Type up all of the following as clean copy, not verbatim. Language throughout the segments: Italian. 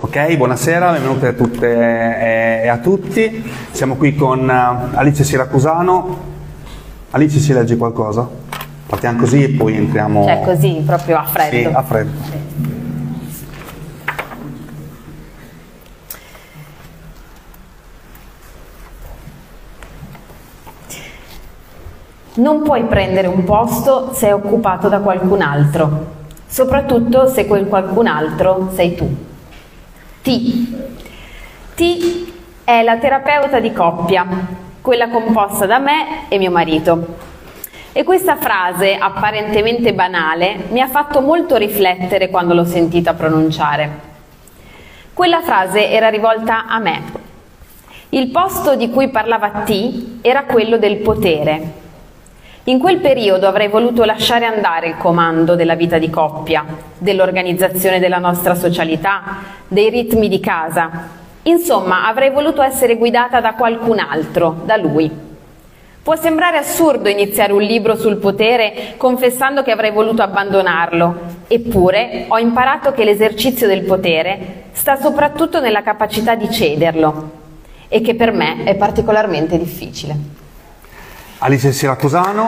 Ok, buonasera, benvenute a tutte e a tutti. Siamo qui con Alice Siracusano. Alice, ci leggi qualcosa? Partiamo così e poi entriamo... Cioè così, proprio a freddo. Sì, a freddo. Non puoi prendere un posto se è occupato da qualcun altro, soprattutto se quel qualcun altro sei tu. T è la terapeuta di coppia, quella composta da me e mio marito. E questa frase, apparentemente banale, mi ha fatto molto riflettere quando l'ho sentita pronunciare. Quella frase era rivolta a me. Il posto di cui parlava T era quello del potere. In quel periodo avrei voluto lasciare andare il comando della vita di coppia, dell'organizzazione della nostra socialità, dei ritmi di casa. Insomma, avrei voluto essere guidata da qualcun altro, da lui. Può sembrare assurdo iniziare un libro sul potere confessando che avrei voluto abbandonarlo, eppure ho imparato che l'esercizio del potere sta soprattutto nella capacità di cederlo e che per me è particolarmente difficile. Alice Siracusano.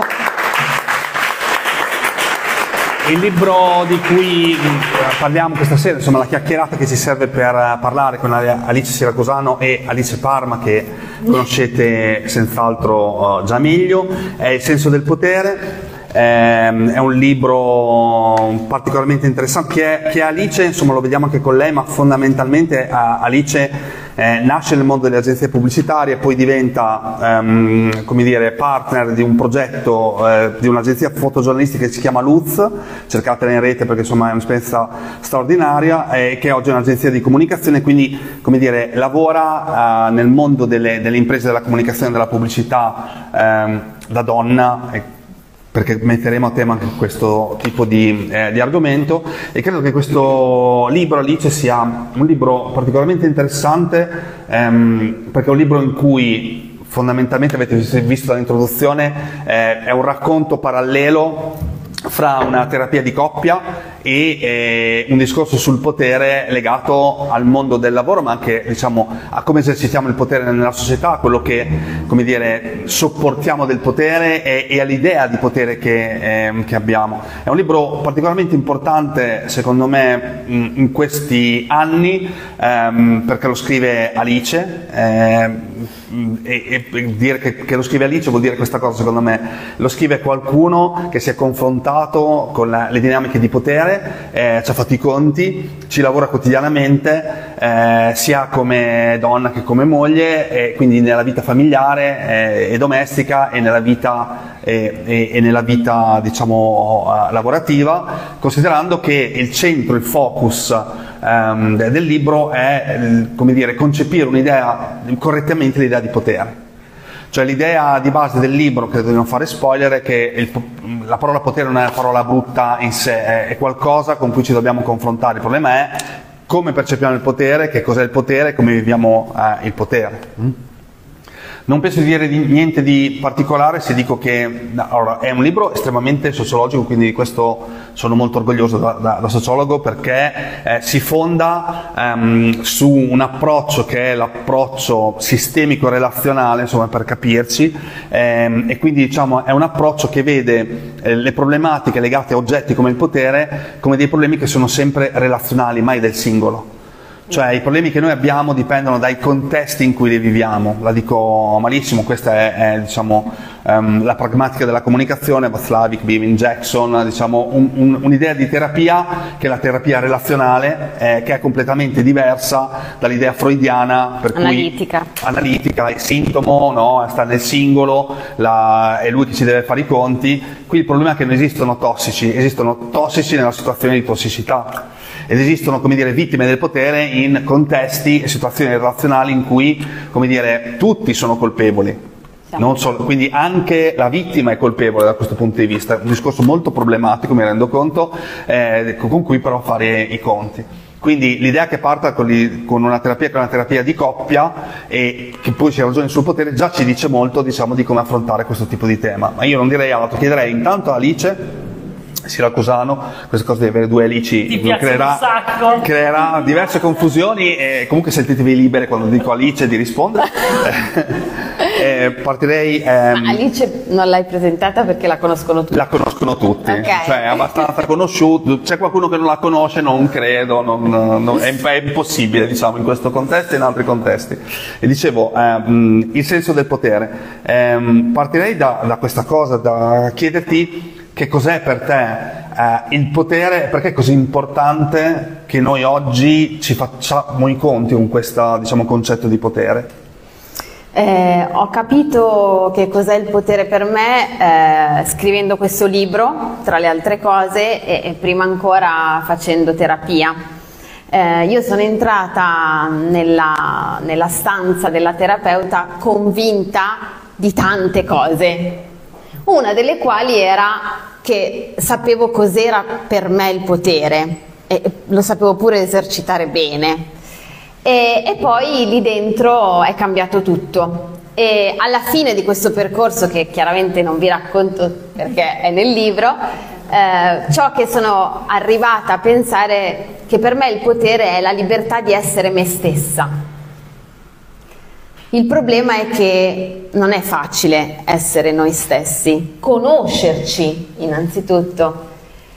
Il libro di cui parliamo questa sera, insomma la chiacchierata che ci serve per parlare con Alice Siracusano e Alice Parma, che conoscete senz'altro già meglio, è Il senso del potere. È un libro particolarmente interessante che Alice, insomma lo vediamo anche con lei, ma fondamentalmente Alice nasce nel mondo delle agenzie pubblicitarie, poi diventa come dire, partner di un progetto di un'agenzia fotogiornalistica che si chiama Luz, cercatela in rete perché insomma è un'esperienza straordinaria, che oggi è un'agenzia di comunicazione, quindi come dire, lavora nel mondo delle imprese della comunicazione e della pubblicità da donna, perché metteremo a tema anche questo tipo di argomento, e credo che questo libro, Alice, sia un libro particolarmente interessante perché è un libro in cui fondamentalmente, avete visto dall'introduzione, è un racconto parallelo fra una terapia di coppia e un discorso sul potere legato al mondo del lavoro, ma anche, diciamo, a come esercitiamo il potere nella società, a quello che, come dire, sopportiamo del potere e all'idea di potere che abbiamo. È un libro particolarmente importante, secondo me, in questi anni, perché lo scrive Alice, e dire che lo scrive Alice vuol dire questa cosa, secondo me. Lo scrive qualcuno che si è confrontato con le dinamiche di potere, ci ha fatto i conti, ci lavora quotidianamente, sia come donna che come moglie, e quindi nella vita familiare e domestica e nella vita, diciamo, lavorativa, considerando che il centro, il focus del libro è, come dire, concepire un'idea, correttamente l'idea di potere. Cioè l'idea di base del libro, credo di non fare spoiler, è che la parola potere non è una parola brutta in sé, è qualcosa con cui ci dobbiamo confrontare. Il problema è come percepiamo il potere, che cos'è il potere e come viviamo il potere. Non penso di dire niente di particolare se dico che allora, è un libro estremamente sociologico, quindi di questo sono molto orgoglioso da sociologo, perché si fonda su un approccio che è l'approccio sistemico relazionale, insomma, per capirci, e quindi, diciamo, è un approccio che vede le problematiche legate a oggetti come il potere come dei problemi che sono sempre relazionali, mai del singolo. Cioè i problemi che noi abbiamo dipendono dai contesti in cui li viviamo. La dico malissimo, questa è diciamo, la pragmatica della comunicazione, Václavic, Beamin, Jackson, diciamo, un'idea di terapia che è la terapia relazionale, che è completamente diversa dall'idea freudiana, per analitica. Cui analitica, il sintomo, no? Sta nel singolo, è lui che ci deve fare i conti. Qui il problema è che non esistono tossici nella situazione di tossicità. Ed esistono, come dire, vittime del potere in contesti e situazioni relazionali in cui, come dire, tutti sono colpevoli. Non solo, quindi anche la vittima è colpevole da questo punto di vista. È un discorso molto problematico, mi rendo conto, con cui però fare i conti. Quindi l'idea che parta con una terapia che è una terapia di coppia e che poi si ragioni sul potere già ci dice molto, diciamo, di come affrontare questo tipo di tema. Ma io non direi altro, chiederei intanto a Alice siracusano, questa cosa di avere due Alici creerà diverse confusioni, e comunque sentitevi libere quando dico Alice di rispondere. Partirei... Ma Alice non l'hai presentata perché la conoscono tutti? La conoscono tutti, Okay. cioè è abbastanza conosciuto. C'è qualcuno che non la conosce? Non credo, è impossibile, diciamo, in questo contesto e in altri contesti. E dicevo, il senso del potere. Partirei da questa cosa, da chiederti che cos'è per te il potere, perché è così importante che noi oggi ci facciamo i conti con questo, diciamo, concetto di potere. Ho capito che cos'è il potere per me scrivendo questo libro, tra le altre cose, e prima ancora facendo terapia. Io sono entrata nella stanza della terapeuta convinta di tante cose, una delle quali era che sapevo cos'era per me il potere e lo sapevo pure esercitare bene. E poi lì dentro è cambiato tutto, e alla fine di questo percorso, che chiaramente non vi racconto perché è nel libro, ciò che sono arrivata a pensare che per me il potere è la libertà di essere me stessa. Il problema è che non è facile essere noi stessi, conoscerci innanzitutto,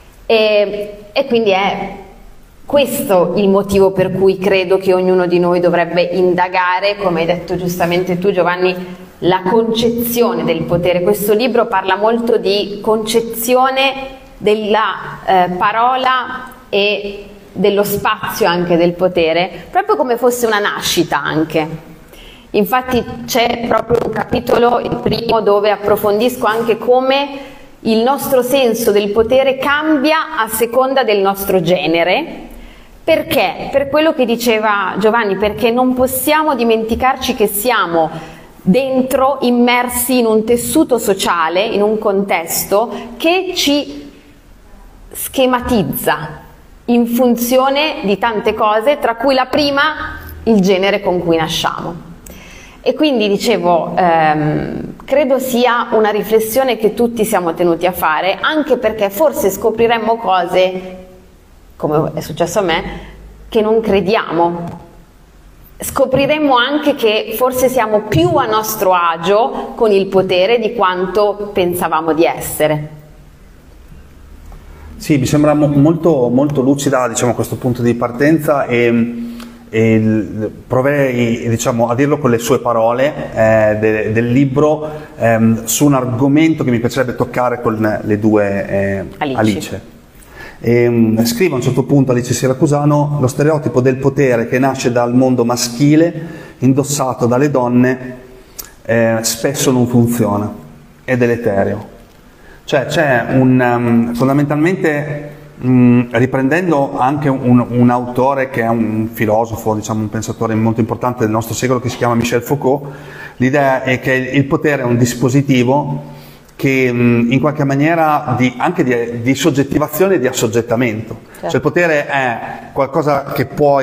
e quindi è questo il motivo per cui credo che ognuno di noi dovrebbe indagare, come hai detto giustamente tu, Giovanni, la concezione del potere. Questo libro parla molto di concezione della parola e dello spazio anche del potere, proprio come fosse una nascita anche. Infatti c'è proprio un capitolo, il primo, dove approfondisco anche come il nostro senso del potere cambia a seconda del nostro genere. Perché? Per quello che diceva Giovanni, perché non possiamo dimenticarci che siamo dentro, immersi in un tessuto sociale, in un contesto che ci schematizza in funzione di tante cose, tra cui la prima, il genere con cui nasciamo. E quindi dicevo, credo sia una riflessione che tutti siamo tenuti a fare, anche perché forse scopriremmo cose, come è successo a me, che non crediamo. Scopriremmo anche che forse siamo più a nostro agio con il potere di quanto pensavamo di essere. Sì, mi sembra molto, molto lucida, diciamo, questo punto di partenza, e proverei, diciamo, a dirlo con le sue parole del libro, su un argomento che mi piacerebbe toccare con le due Alice. Scrive a un certo punto Alice Siracusano: lo stereotipo del potere che nasce dal mondo maschile, indossato dalle donne, spesso non funziona, è deleterio. Cioè c'è fondamentalmente, riprendendo anche un autore che è un filosofo, diciamo un pensatore molto importante del nostro secolo, che si chiama Michel Foucault, l'idea è che il potere è un dispositivo che in qualche maniera anche di soggettivazione e di assoggettamento. Certo. Cioè il potere è qualcosa che può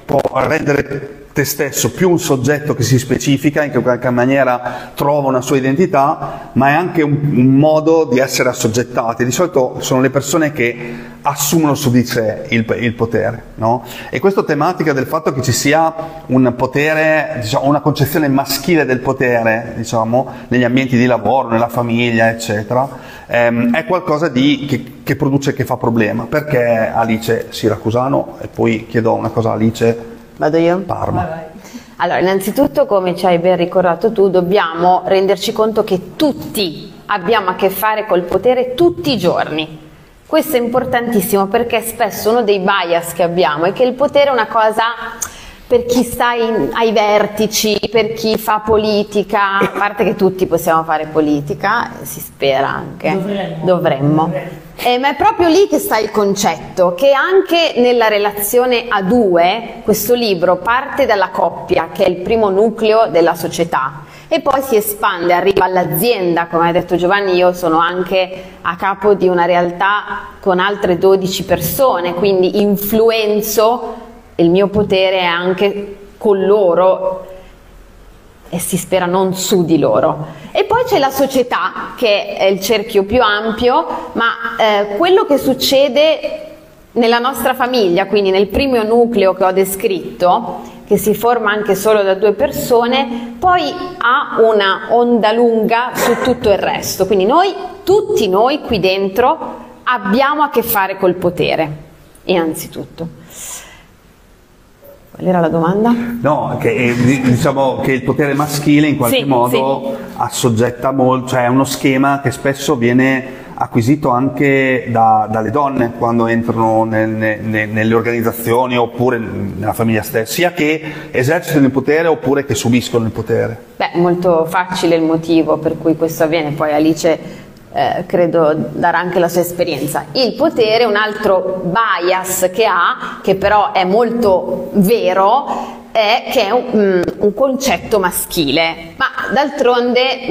rendere te stesso più un soggetto che si specifica, in qualche maniera trova una sua identità, ma è anche un modo di essere assoggettati. Di solito sono le persone che assumono su di sé il potere, no? E questa tematica del fatto che ci sia un potere, diciamo, una concezione maschile del potere, diciamo, negli ambienti di lavoro, nella famiglia, eccetera, è qualcosa che produce, che fa problema. Perché Alice Siracusano? E poi chiedo una cosa a Alice. Vado io? Parma. Vai. Allora, innanzitutto, come ci hai ben ricordato tu, dobbiamo renderci conto che tutti abbiamo a che fare col potere tutti i giorni. Questo è importantissimo, perché spesso uno dei bias che abbiamo è che il potere è una cosa per chi sta ai vertici, per chi fa politica, a parte che tutti possiamo fare politica, si spera anche, dovremmo. Ma è proprio lì che sta il concetto, che anche nella relazione a due, questo libro parte dalla coppia, che è il primo nucleo della società, e poi si espande, arriva all'azienda. Come ha detto Giovanni, io sono anche a capo di una realtà con altre 12 persone, quindi influenzo, il mio potere è anche con loro. e si spera non su di loro. E poi c'è la società, che è il cerchio più ampio, ma quello che succede nella nostra famiglia, quindi nel primo nucleo che ho descritto, che si forma anche solo da 2 persone, poi ha una onda lunga su tutto il resto. Quindi tutti noi qui dentro abbiamo a che fare col potere, innanzitutto. Qual era la domanda? No, diciamo che il potere maschile in qualche modo assoggetta molto, cioè è uno schema che spesso viene acquisito anche dalle donne quando entrano nelle organizzazioni oppure nella famiglia stessa, sia che esercitano il potere oppure che subiscono il potere. Beh, molto facile il motivo per cui questo avviene, poi Alice credo darà anche la sua esperienza. Il potere, un altro bias che ha, che però è molto vero, è che è un concetto maschile, ma d'altronde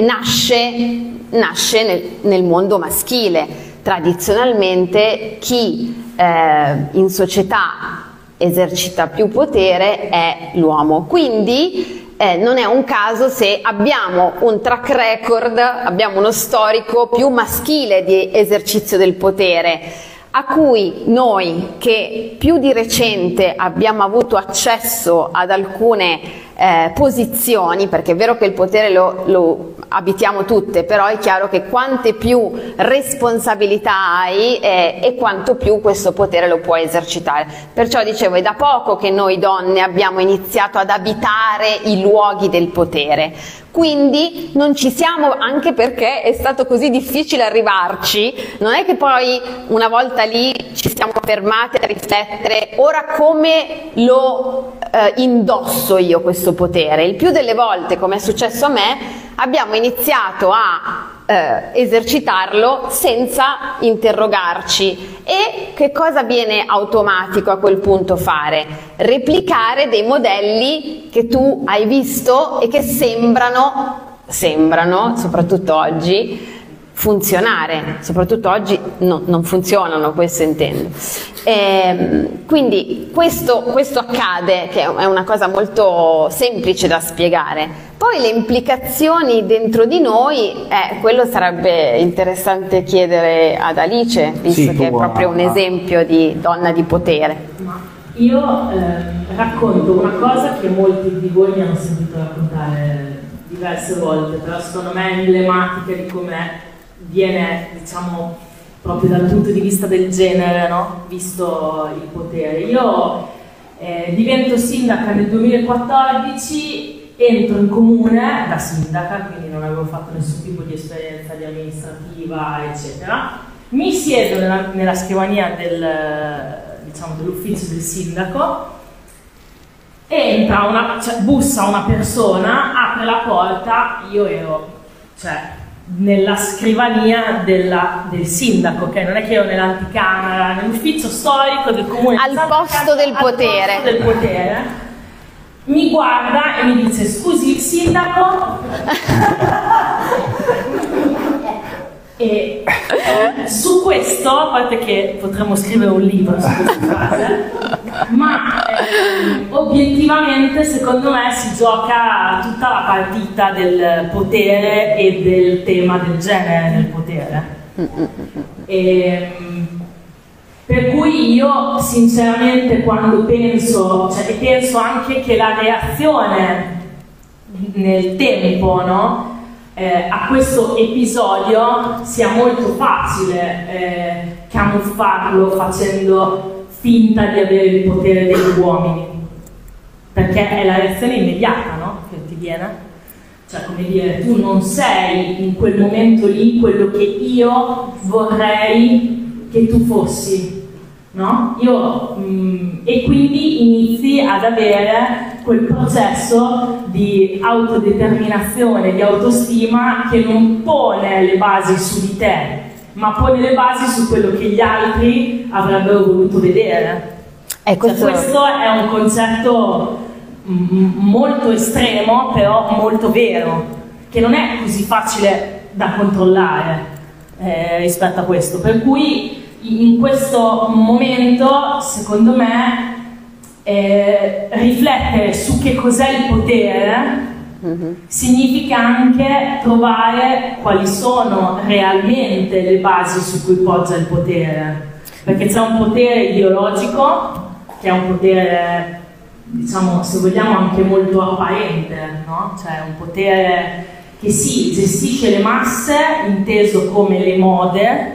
nasce nel mondo maschile. Tradizionalmente chi in società esercita più potere è l'uomo, quindi non è un caso se abbiamo un track record, abbiamo uno storico più maschile di esercizio del potere, a cui noi che più di recente abbiamo avuto accesso ad alcune posizioni, perché è vero che il potere lo abitiamo tutte, però è chiaro che quante più responsabilità hai e quanto più questo potere lo puoi esercitare. Perciò dicevo, è da poco che noi donne abbiamo iniziato ad abitare i luoghi del potere. Quindi non ci siamo, anche perché è stato così difficile arrivarci, non è che poi una volta lì ci siamo fermate a riflettere ora come lo indosso io questo potere. Il più delle volte, come è successo a me, abbiamo iniziato a esercitarlo senza interrogarci. E che cosa viene automatico a quel punto fare? Replicare dei modelli che tu hai visto e che sembrano, soprattutto oggi, funzionare. Soprattutto oggi non funzionano, questo intendo. Quindi questo accade, che è una cosa molto semplice da spiegare. Poi le implicazioni dentro di noi, quello sarebbe interessante chiedere ad Alice, visto che è proprio un esempio di donna di potere. Io racconto una cosa che molti di voi mi hanno sentito raccontare diverse volte, però secondo me è emblematica di come viene, diciamo, proprio dal punto di vista del genere, no? Visto il potere. Io divento sindaca nel 2014, entro in comune da sindaca, quindi non avevo fatto nessun tipo di esperienza di amministrativa, eccetera. Mi siedo nella scrivania dell'ufficio del sindaco, entra bussa una persona, apre la porta, io ero nella scrivania del sindaco, che non è che ero nell'anticamera, nell'ufficio storico del comune, al posto del potere. Mi guarda e mi dice: scusi, il sindaco? E su questo, a parte che potremmo scrivere un libro su questa frase, ma obiettivamente secondo me si gioca tutta la partita del potere e del tema del genere nel potere. Per cui io sinceramente quando penso anche che la reazione nel tempo, no, a questo episodio sia molto facile camuffarlo facendo finta di avere il potere degli uomini, perché è la reazione immediata, no, che ti viene. Cioè, come dire, tu non sei in quel momento lì quello che io vorrei che tu fossi. No? E quindi inizi ad avere quel processo di autodeterminazione, di autostima che non pone le basi su di te, ma pone le basi su quello che gli altri avrebbero voluto vedere. Questo è un concetto molto estremo, però molto vero, che non è così facile da controllare rispetto a questo. Per cui in questo momento, secondo me, riflettere su che cos'è il potere significa anche trovare quali sono realmente le basi su cui poggia il potere, perché c'è un potere ideologico che è un potere, diciamo, se vogliamo anche molto apparente, no? Cioè un potere che sì, gestisce le masse inteso come le mode,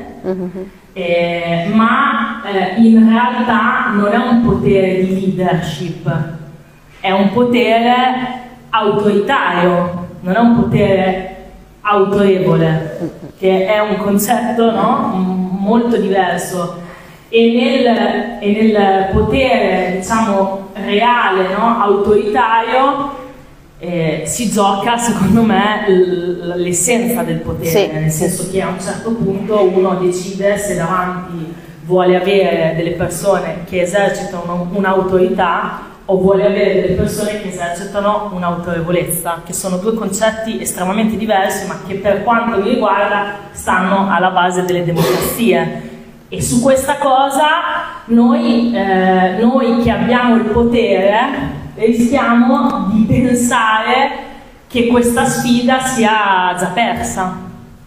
ma in realtà non è un potere di leadership, è un potere autoritario, non è un potere autorevole, che è un concetto, no? Molto diverso. E nel potere, diciamo, reale, no? Autoritario, si gioca, secondo me, l'essenza del potere, sì, nel senso che a un certo punto uno decide se davanti vuole avere delle persone che esercitano un'autorità o vuole avere delle persone che esercitano un'autorevolezza, che sono due concetti estremamente diversi, ma che per quanto mi riguarda stanno alla base delle democrazie. E su questa cosa noi che abbiamo il potere rischiamo di pensare che questa sfida sia già persa.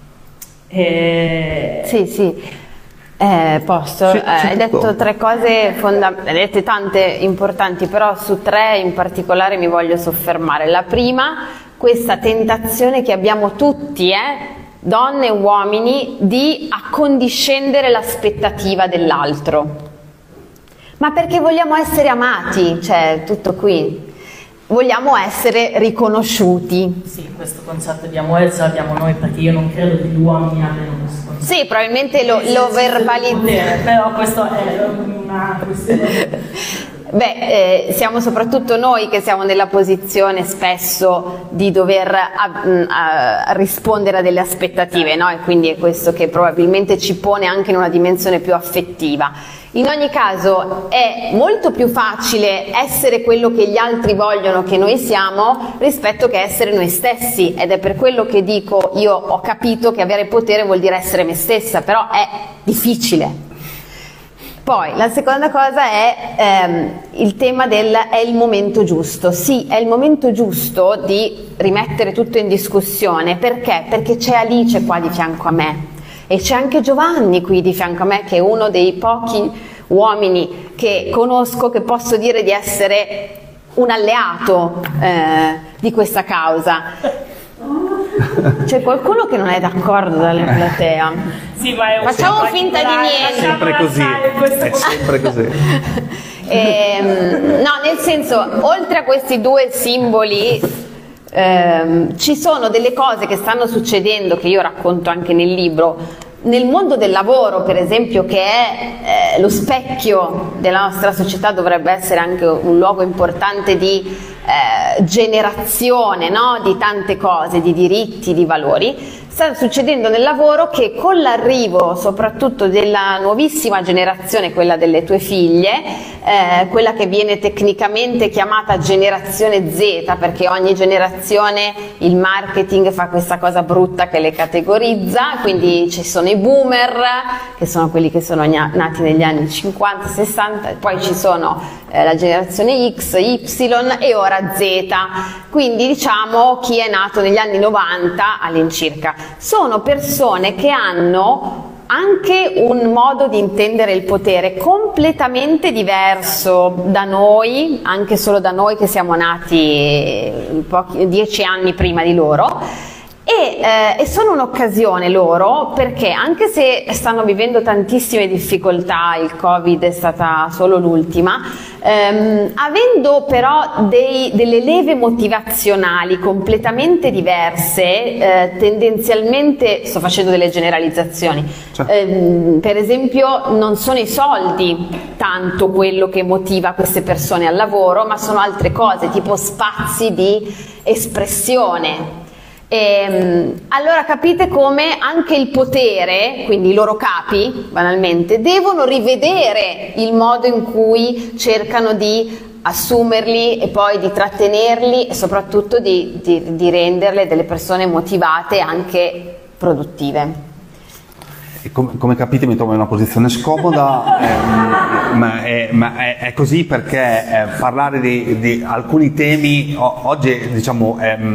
Sì. Posto, hai detto tre cose fondamentali, hai dette tante importanti, però su tre in particolare mi voglio soffermare. La prima, questa tentazione che abbiamo tutti, donne e uomini, di accondiscendere l'aspettativa dell'altro. Ma perché vogliamo essere amati, cioè tutto qui. Vogliamo essere riconosciuti. Sì, questo concetto di amore ce l'abbiamo noi, perché io non credo che gli uomini abbiano questo concetto. Sì, probabilmente lo verbalizziamo. Però questo è una questione. Siamo soprattutto noi che siamo nella posizione spesso di dover rispondere a delle aspettative, no? E quindi è questo che probabilmente ci pone anche in una dimensione più affettiva. In ogni caso è molto più facile essere quello che gli altri vogliono che noi siamo rispetto che essere noi stessi, ed è per quello che dico, io ho capito che avere potere vuol dire essere me stessa, però è difficile. Poi la seconda cosa è il tema è il momento giusto. Sì, è il momento giusto di rimettere tutto in discussione. Perché? Perché c'è Alice qua di fianco a me e c'è anche Giovanni qui di fianco a me, che è uno dei pochi uomini che conosco che posso dire di essere un alleato di questa causa. C'è qualcuno che non è d'accordo dalle platea? Sì, ma facciamo finta di niente. È sempre così, è sempre così. No, nel senso, oltre a questi due simboli ci sono delle cose che stanno succedendo, che io racconto anche nel libro, nel mondo del lavoro, per esempio, che è lo specchio della nostra società, dovrebbe essere anche un luogo importante di generazione, no? Di tante cose, di diritti, di valori. Sta succedendo nel lavoro che con l'arrivo soprattutto della nuovissima generazione, quella delle tue figlie, quella che viene tecnicamente chiamata generazione Z, perché ogni generazione il marketing fa questa cosa brutta che le categorizza, quindi ci sono i boomer, che sono quelli che sono nati negli anni 50, 60, poi ci sono la generazione X, Y e ora Z, quindi diciamo chi è nato negli anni 90 all'incirca. Sono persone che hanno anche un modo di intendere il potere completamente diverso da noi, anche solo da noi che siamo nati 10 anni prima di loro. E sono un'occasione loro, perché anche se stanno vivendo tantissime difficoltà, il Covid è stata solo l'ultima, avendo però delle leve motivazionali completamente diverse, tendenzialmente, sto facendo delle generalizzazioni, per esempio non sono i soldi tanto quello che motiva queste persone al lavoro, ma sono altre cose, tipo spazi di espressione. Allora capite come anche il potere, quindi i loro capi banalmente, devono rivedere il modo in cui cercano di assumerli e poi di trattenerli e soprattutto di renderle delle persone motivate e anche produttive. come capite mi trovo in una posizione scomoda, ma è così perché parlare di alcuni temi oggi, diciamo,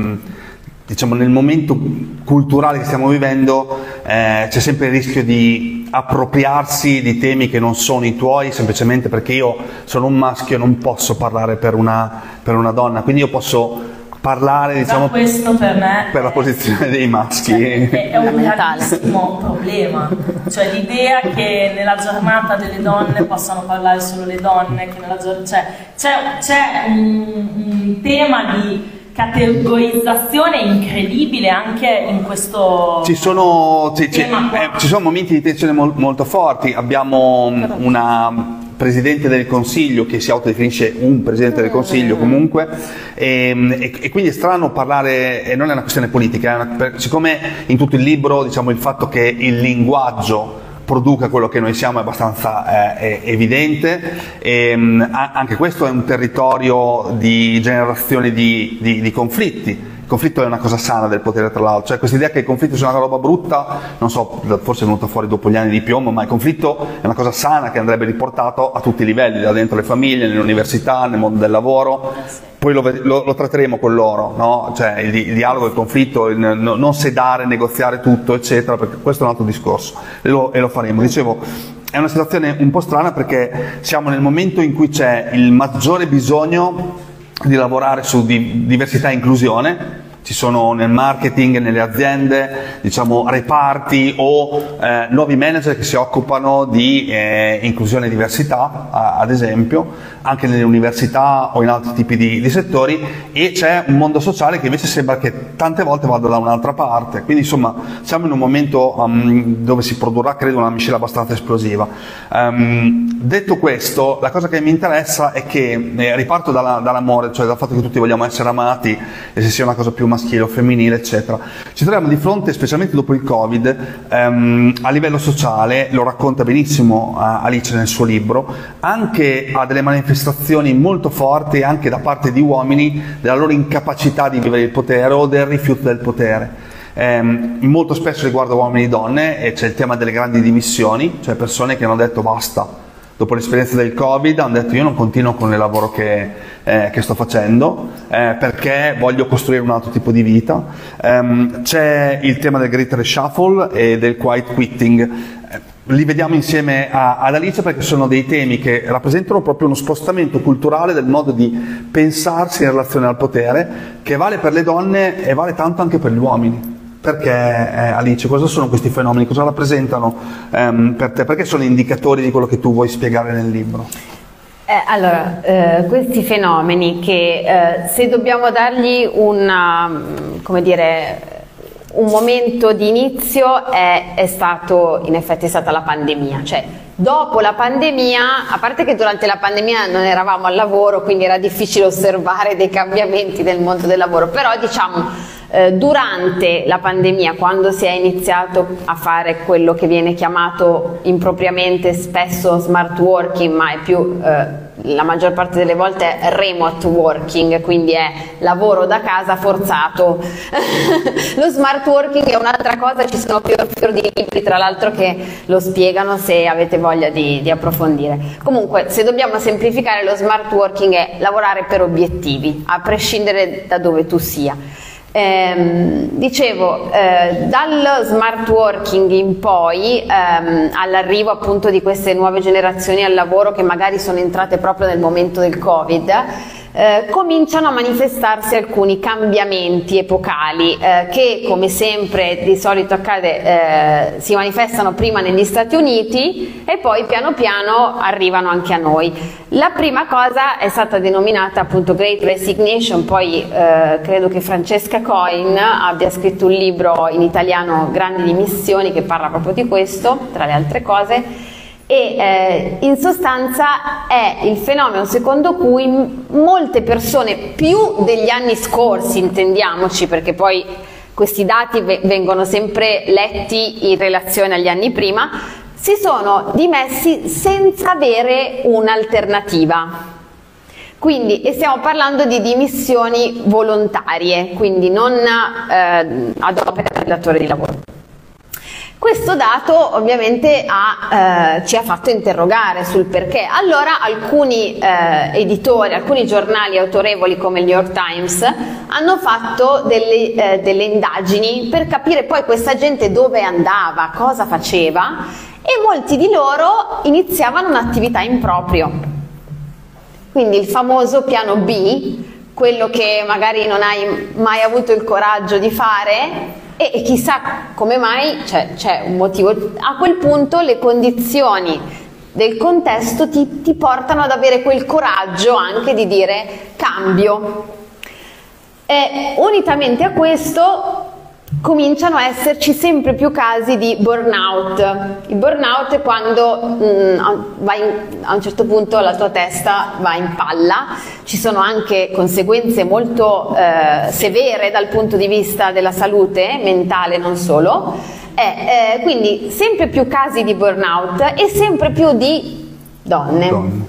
nel momento culturale che stiamo vivendo c'è sempre il rischio di appropriarsi di temi che non sono i tuoi, semplicemente perché io sono un maschio e non posso parlare per una donna, quindi io posso parlare, diciamo, questo per me per la posizione dei maschi. È un grandissimo problema, cioè l'idea che nella giornata delle donne possano parlare solo le donne, che c'è un tema di categorizzazione incredibile anche in questo ci sono momenti di tensione molto forti. Abbiamo una Presidente del Consiglio che si autodefinisce un Presidente del Consiglio comunque, e quindi è strano parlare, e non è una questione politica, siccome in tutto il libro, diciamo, il fatto che il linguaggio produca quello che noi siamo è abbastanza evidente, e anche questo è un territorio di generazione di conflitti. Il conflitto è una cosa sana del potere, tra l'altro, cioè questa idea che il conflitto sia una roba brutta, non so, forse è venuta fuori dopo gli anni di piombo, ma il conflitto è una cosa sana che andrebbe riportato a tutti i livelli, da dentro le famiglie, nelle università, nel mondo del lavoro. Poi lo tratteremo con loro, no? Cioè il dialogo, il conflitto, non sedare, negoziare tutto, eccetera, perché questo è un altro discorso e lo faremo. Dicevo, è una situazione un po' strana perché siamo nel momento in cui c'è il maggiore bisogno di lavorare su diversità e inclusione. Ci sono nel marketing, nelle aziende, diciamo, reparti o nuovi manager che si occupano di inclusione e diversità, ad esempio, anche nelle università o in altri tipi di settori, e c'è un mondo sociale che invece sembra che tante volte vada da un'altra parte. Quindi insomma siamo in un momento dove si produrrà, credo, una miscela abbastanza esplosiva. Detto questo, la cosa che mi interessa è che riparto dall'amore, cioè dal fatto che tutti vogliamo essere amati e se sia una cosa più maschile o femminile, eccetera. Ci troviamo di fronte, specialmente dopo il Covid, a livello sociale, lo racconta benissimo Alice nel suo libro, anche a delle manifestazioni molto forti anche da parte di uomini della loro incapacità di vivere il potere o del rifiuto del potere. Molto spesso riguarda uomini e donne, e c'è il tema delle grandi dimissioni, cioè persone che hanno detto basta. Dopo l'esperienza del Covid hanno detto io non continuo con il lavoro che sto facendo perché voglio costruire un altro tipo di vita. C'è il tema del Great Reshuffle e del Quiet Quitting. Li vediamo insieme ad Alice perché sono dei temi che rappresentano proprio uno spostamento culturale del modo di pensarsi in relazione al potere, che vale per le donne e vale tanto anche per gli uomini. Perché Alice, cosa sono questi fenomeni? Cosa rappresentano per te? Perché sono indicatori di quello che tu vuoi spiegare nel libro? Questi fenomeni che se dobbiamo dargli un momento di inizio è stato, in effetti, è stata la pandemia. Cioè, dopo la pandemia, a parte che durante la pandemia non eravamo al lavoro, quindi era difficile osservare dei cambiamenti nel mondo del lavoro, però diciamo durante la pandemia, quando si è iniziato a fare quello che viene chiamato impropriamente spesso smart working, ma è più la maggior parte delle volte remote working, quindi è lavoro da casa forzato. Lo smart working è un'altra cosa, ci sono fior di libri tra l'altro che lo spiegano se avete voglia di approfondire. Comunque, se dobbiamo semplificare, lo smart working è lavorare per obiettivi, a prescindere da dove tu sia. Dicevo, dal smart working in poi, all'arrivo appunto di queste nuove generazioni al lavoro che magari sono entrate proprio nel momento del Covid, cominciano a manifestarsi alcuni cambiamenti epocali che, come sempre di solito accade, si manifestano prima negli Stati Uniti e poi piano piano arrivano anche a noi. La prima cosa è stata denominata appunto Great Resignation, poi credo che Francesca Coin abbia scritto un libro in italiano, Grandi dimissioni, che parla proprio di questo, tra le altre cose. E in sostanza è il fenomeno secondo cui molte persone, più degli anni scorsi, intendiamoci, perché poi questi dati vengono sempre letti in relazione agli anni prima, si sono dimessi senza avere un'alternativa. Quindi, e stiamo parlando di dimissioni volontarie, quindi non ad opera del datore di lavoro. Questo dato ovviamente ci ha fatto interrogare sul perché. Allora alcuni editori, alcuni giornali autorevoli come il New York Times hanno fatto delle indagini per capire poi questa gente dove andava, cosa faceva, e molti di loro iniziavano un'attività in proprio. Quindi il famoso piano B, quello che magari non hai mai avuto il coraggio di fare, e chissà come mai, c'è un motivo. A quel punto le condizioni del contesto ti portano ad avere quel coraggio anche di dire cambio. E unitamente a questo cominciano a esserci sempre più casi di burnout. Il burnout è quando a un certo punto la tua testa va in palla, ci sono anche conseguenze molto severe dal punto di vista della salute mentale, non solo, quindi sempre più casi di burnout e sempre più di donne.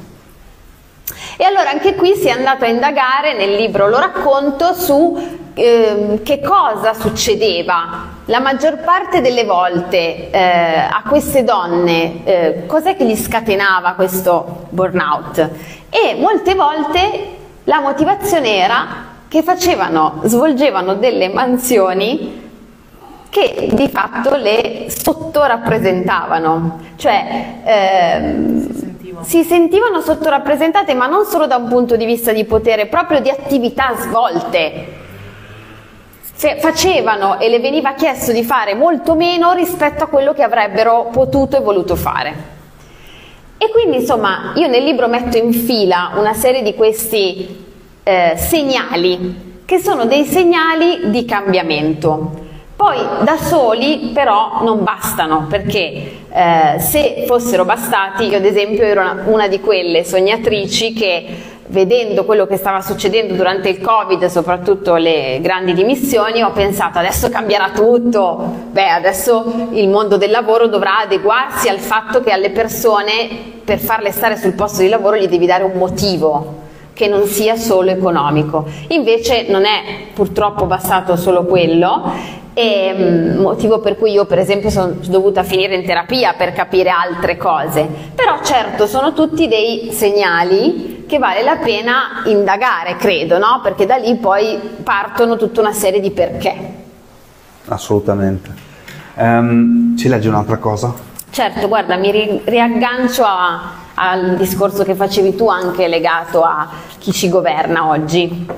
E allora anche qui si è andato a indagare, nel libro lo racconto, su che cosa succedeva la maggior parte delle volte a queste donne, cos'è che gli scatenava questo burnout, e molte volte la motivazione era che svolgevano delle mansioni che di fatto le sottorappresentavano, cioè si sentivano sottorappresentate, ma non solo da un punto di vista di potere, proprio di attività svolte. Facevano e le veniva chiesto di fare molto meno rispetto a quello che avrebbero potuto e voluto fare. E quindi insomma io nel libro metto in fila una serie di questi segnali, che sono dei segnali di cambiamento. Poi da soli però non bastano, perché se fossero bastati, io ad esempio ero una di quelle sognatrici che, vedendo quello che stava succedendo durante il Covid, soprattutto le grandi dimissioni, ho pensato adesso cambierà tutto, adesso il mondo del lavoro dovrà adeguarsi al fatto che alle persone, per farle stare sul posto di lavoro, gli devi dare un motivo che non sia solo economico. Invece non è purtroppo bastato solo quello, e motivo per cui io per esempio sono dovuta finire in terapia per capire altre cose. Però certo sono tutti dei segnali che vale la pena indagare, credo, no? Perché da lì poi partono tutta una serie di perché. Assolutamente. Ci leggi un'altra cosa? Certo, guarda, mi riaggancio al discorso che facevi tu, anche legato a chi ci governa oggi.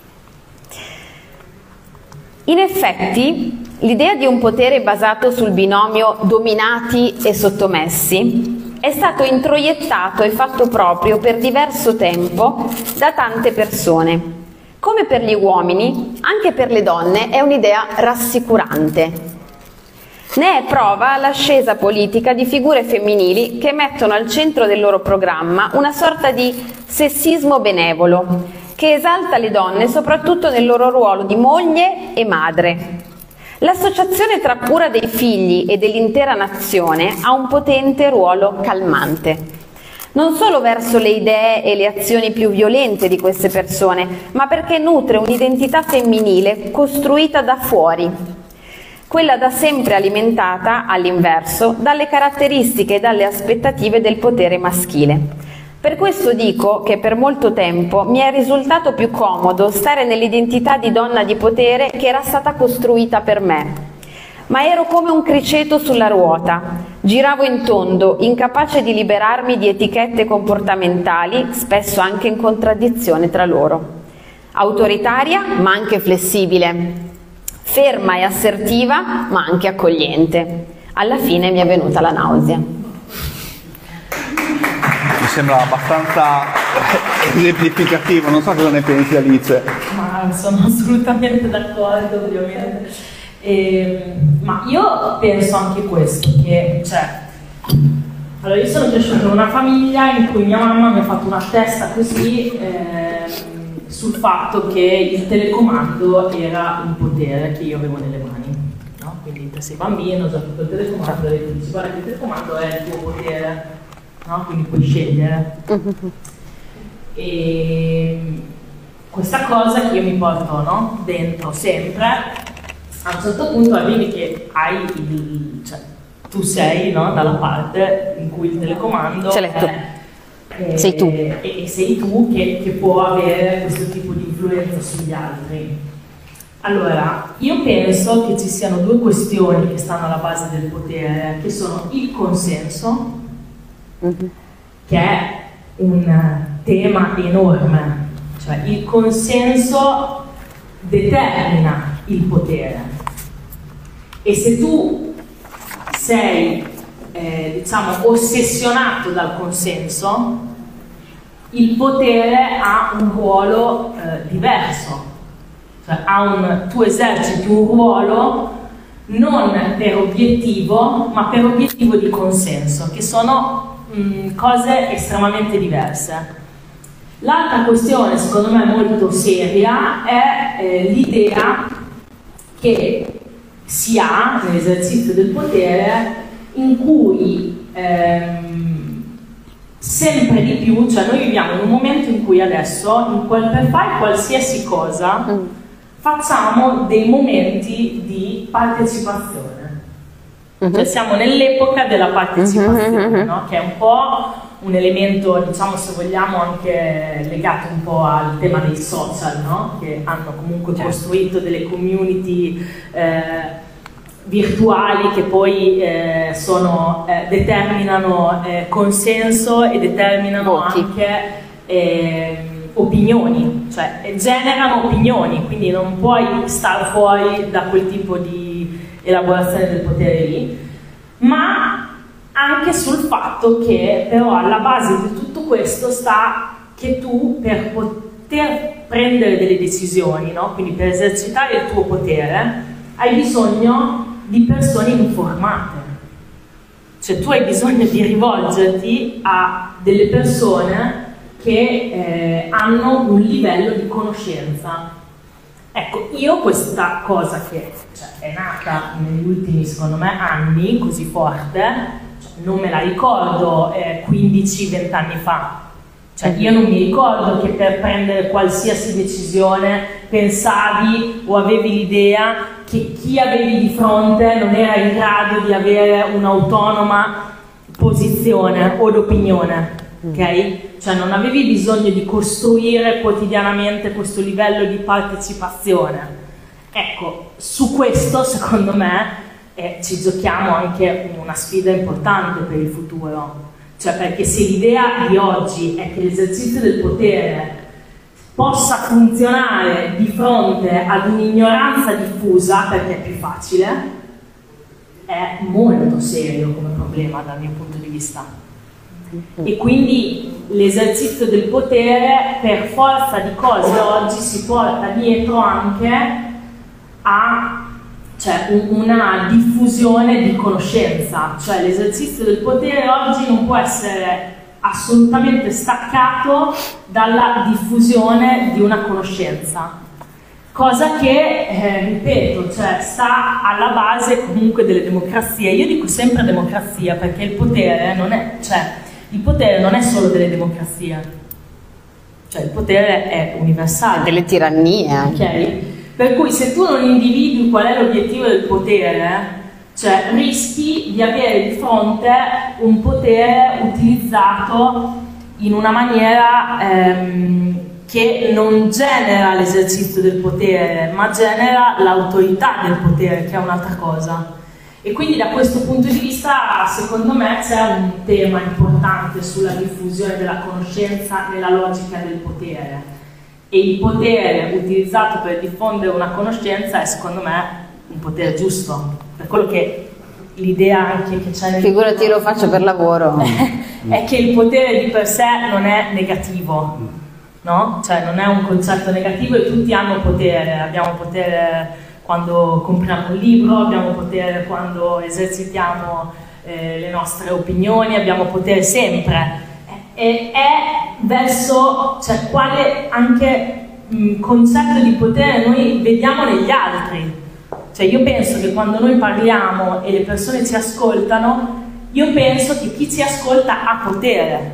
In effetti, l'idea di un potere basato sul binomio dominati e sottomessi è stato introiettato e fatto proprio per diverso tempo da tante persone. Come per gli uomini, anche per le donne è un'idea rassicurante. Ne è prova l'ascesa politica di figure femminili che mettono al centro del loro programma una sorta di sessismo benevolo, che esalta le donne soprattutto nel loro ruolo di moglie e madre. L'associazione tra cura dei figli e dell'intera nazione ha un potente ruolo calmante, non solo verso le idee e le azioni più violente di queste persone, ma perché nutre un'identità femminile costruita da fuori, quella da sempre alimentata, all'inverso, dalle caratteristiche e dalle aspettative del potere maschile. Per questo dico che per molto tempo mi è risultato più comodo stare nell'identità di donna di potere che era stata costruita per me. Ma ero come un criceto sulla ruota, giravo in tondo, incapace di liberarmi di etichette comportamentali, spesso anche in contraddizione tra loro. Autoritaria, ma anche flessibile. Ferma e assertiva, ma anche accogliente. Alla fine mi è venuta la nausea. Mi sembra abbastanza esemplificativo, non so cosa ne pensi, Alice. Ma sono assolutamente d'accordo, ovviamente. Ma io penso anche questo, che allora io sono cresciuta in una famiglia in cui mia mamma mi ha fatto una testa così sul fatto che il telecomando era un potere che io avevo nelle mani, no? Quindi te sei bambino, già tutto il telecomando, e ti dici guarda che il telecomando è il tuo potere. No? Quindi puoi scegliere. E questa cosa che io mi porto dentro sempre, a un certo punto arrivi che hai tu sei, no, dalla parte in cui il telecomando sei tu. E sei tu che può avere questo tipo di influenza sugli altri. Allora, io penso che ci siano due questioni che stanno alla base del potere, che sono il consenso, che è un tema enorme, cioè il consenso determina il potere, e se tu sei diciamo ossessionato dal consenso, il potere ha un ruolo diverso, cioè tu eserciti un ruolo non per obiettivo, ma per obiettivo di consenso, che sono cose estremamente diverse. L'altra questione, secondo me molto seria, è l'idea che si ha nell'esercizio del potere, in cui sempre di più, cioè noi viviamo in un momento in cui adesso per fare qualsiasi cosa facciamo dei momenti di partecipazione. Cioè siamo nell'epoca della partecipazione, no? Che è un po' un elemento, diciamo, se vogliamo, anche legato un po' al tema dei social, no? Che hanno comunque costruito delle community virtuali che poi determinano consenso e determinano anche opinioni, cioè generano opinioni, quindi non puoi star fuori da quel tipo di elaborazione del potere lì, ma anche sul fatto che però alla base di tutto questo sta che tu, per poter prendere delle decisioni, no? Quindi per esercitare il tuo potere, hai bisogno di persone informate, cioè tu hai bisogno di rivolgerti a delle persone che hanno un livello di conoscenza. Ecco, io questa cosa che è nata negli ultimi, secondo me, anni così forte, non me la ricordo 15-20 anni fa. Cioè io non mi ricordo che per prendere qualsiasi decisione pensavi o avevi l'idea che chi avevi di fronte non era in grado di avere un'autonoma posizione o d'opinione, ok? Cioè non avevi bisogno di costruire quotidianamente questo livello di partecipazione. Ecco, su questo secondo me ci giochiamo anche una sfida importante per il futuro. Cioè, perché se l'idea di oggi è che l'esercizio del potere possa funzionare di fronte ad un'ignoranza diffusa, perché è più facile, è molto serio come problema dal mio punto di vista. E quindi l'esercizio del potere, per forza di cose, oggi si porta dietro anche a una diffusione di conoscenza. Cioè l'esercizio del potere oggi non può essere assolutamente staccato dalla diffusione di una conoscenza, cosa che, ripeto, sta alla base comunque delle democrazie. Io dico sempre democrazia perché il potere non è solo delle democrazie, cioè il potere è universale, delle tirannie anche. Okay? Per cui se tu non individui qual è l'obiettivo del potere, cioè rischi di avere di fronte un potere utilizzato in una maniera che non genera l'esercizio del potere, ma genera l'autorità del potere, che è un'altra cosa. E quindi da questo punto di vista, secondo me, c'è un tema importante sulla diffusione della conoscenza nella logica del potere. E il potere utilizzato per diffondere una conoscenza è, secondo me, un potere giusto. Per quello che l'idea anche che c'è nel... Figurati, lo faccio per lavoro. È che il potere di per sé non è negativo, no? Cioè non è un concetto negativo e tutti hanno potere. Abbiamo potere quando compriamo un libro, abbiamo potere quando esercitiamo le nostre opinioni, abbiamo potere sempre. E è verso, cioè, quale anche concetto di potere noi vediamo negli altri. Cioè io penso che quando noi parliamo e le persone ci ascoltano, io penso che chi ci ascolta ha potere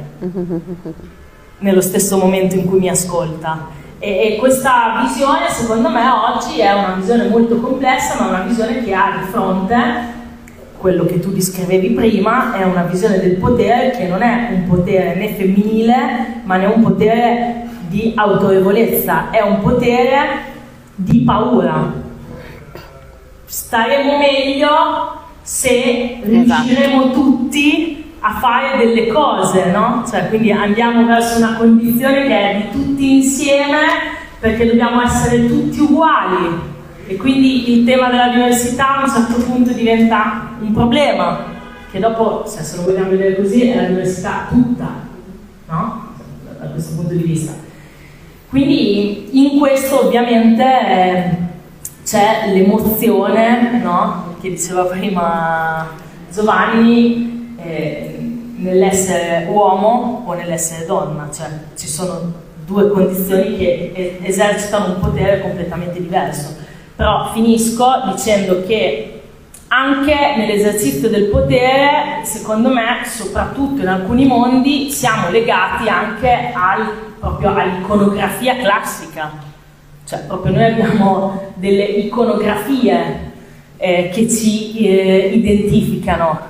nello stesso momento in cui mi ascolta. E questa visione, secondo me, oggi è una visione molto complessa, ma una visione che ha di fronte quello che tu descrivevi prima è una visione del potere che non è un potere né femminile, ma è un potere di autorevolezza, è un potere di paura. Staremo meglio se riusciremo tutti a fare delle cose, no? Cioè, quindi andiamo verso una condizione che è di tutti insieme, perché dobbiamo essere tutti uguali. E quindi il tema della diversità a un certo punto diventa un problema, che dopo, se lo vogliamo vedere così, è la diversità tutta, no? Da questo punto di vista. Quindi in questo ovviamente c'è l'emozione, no? Che diceva prima Giovanni, nell'essere uomo o nell'essere donna, cioè ci sono due condizioni che esercitano un potere completamente diverso. Però finisco dicendo che anche nell'esercizio del potere, secondo me, soprattutto in alcuni mondi, siamo legati anche proprio all'iconografia classica. Cioè, proprio noi abbiamo delle iconografie che ci identificano.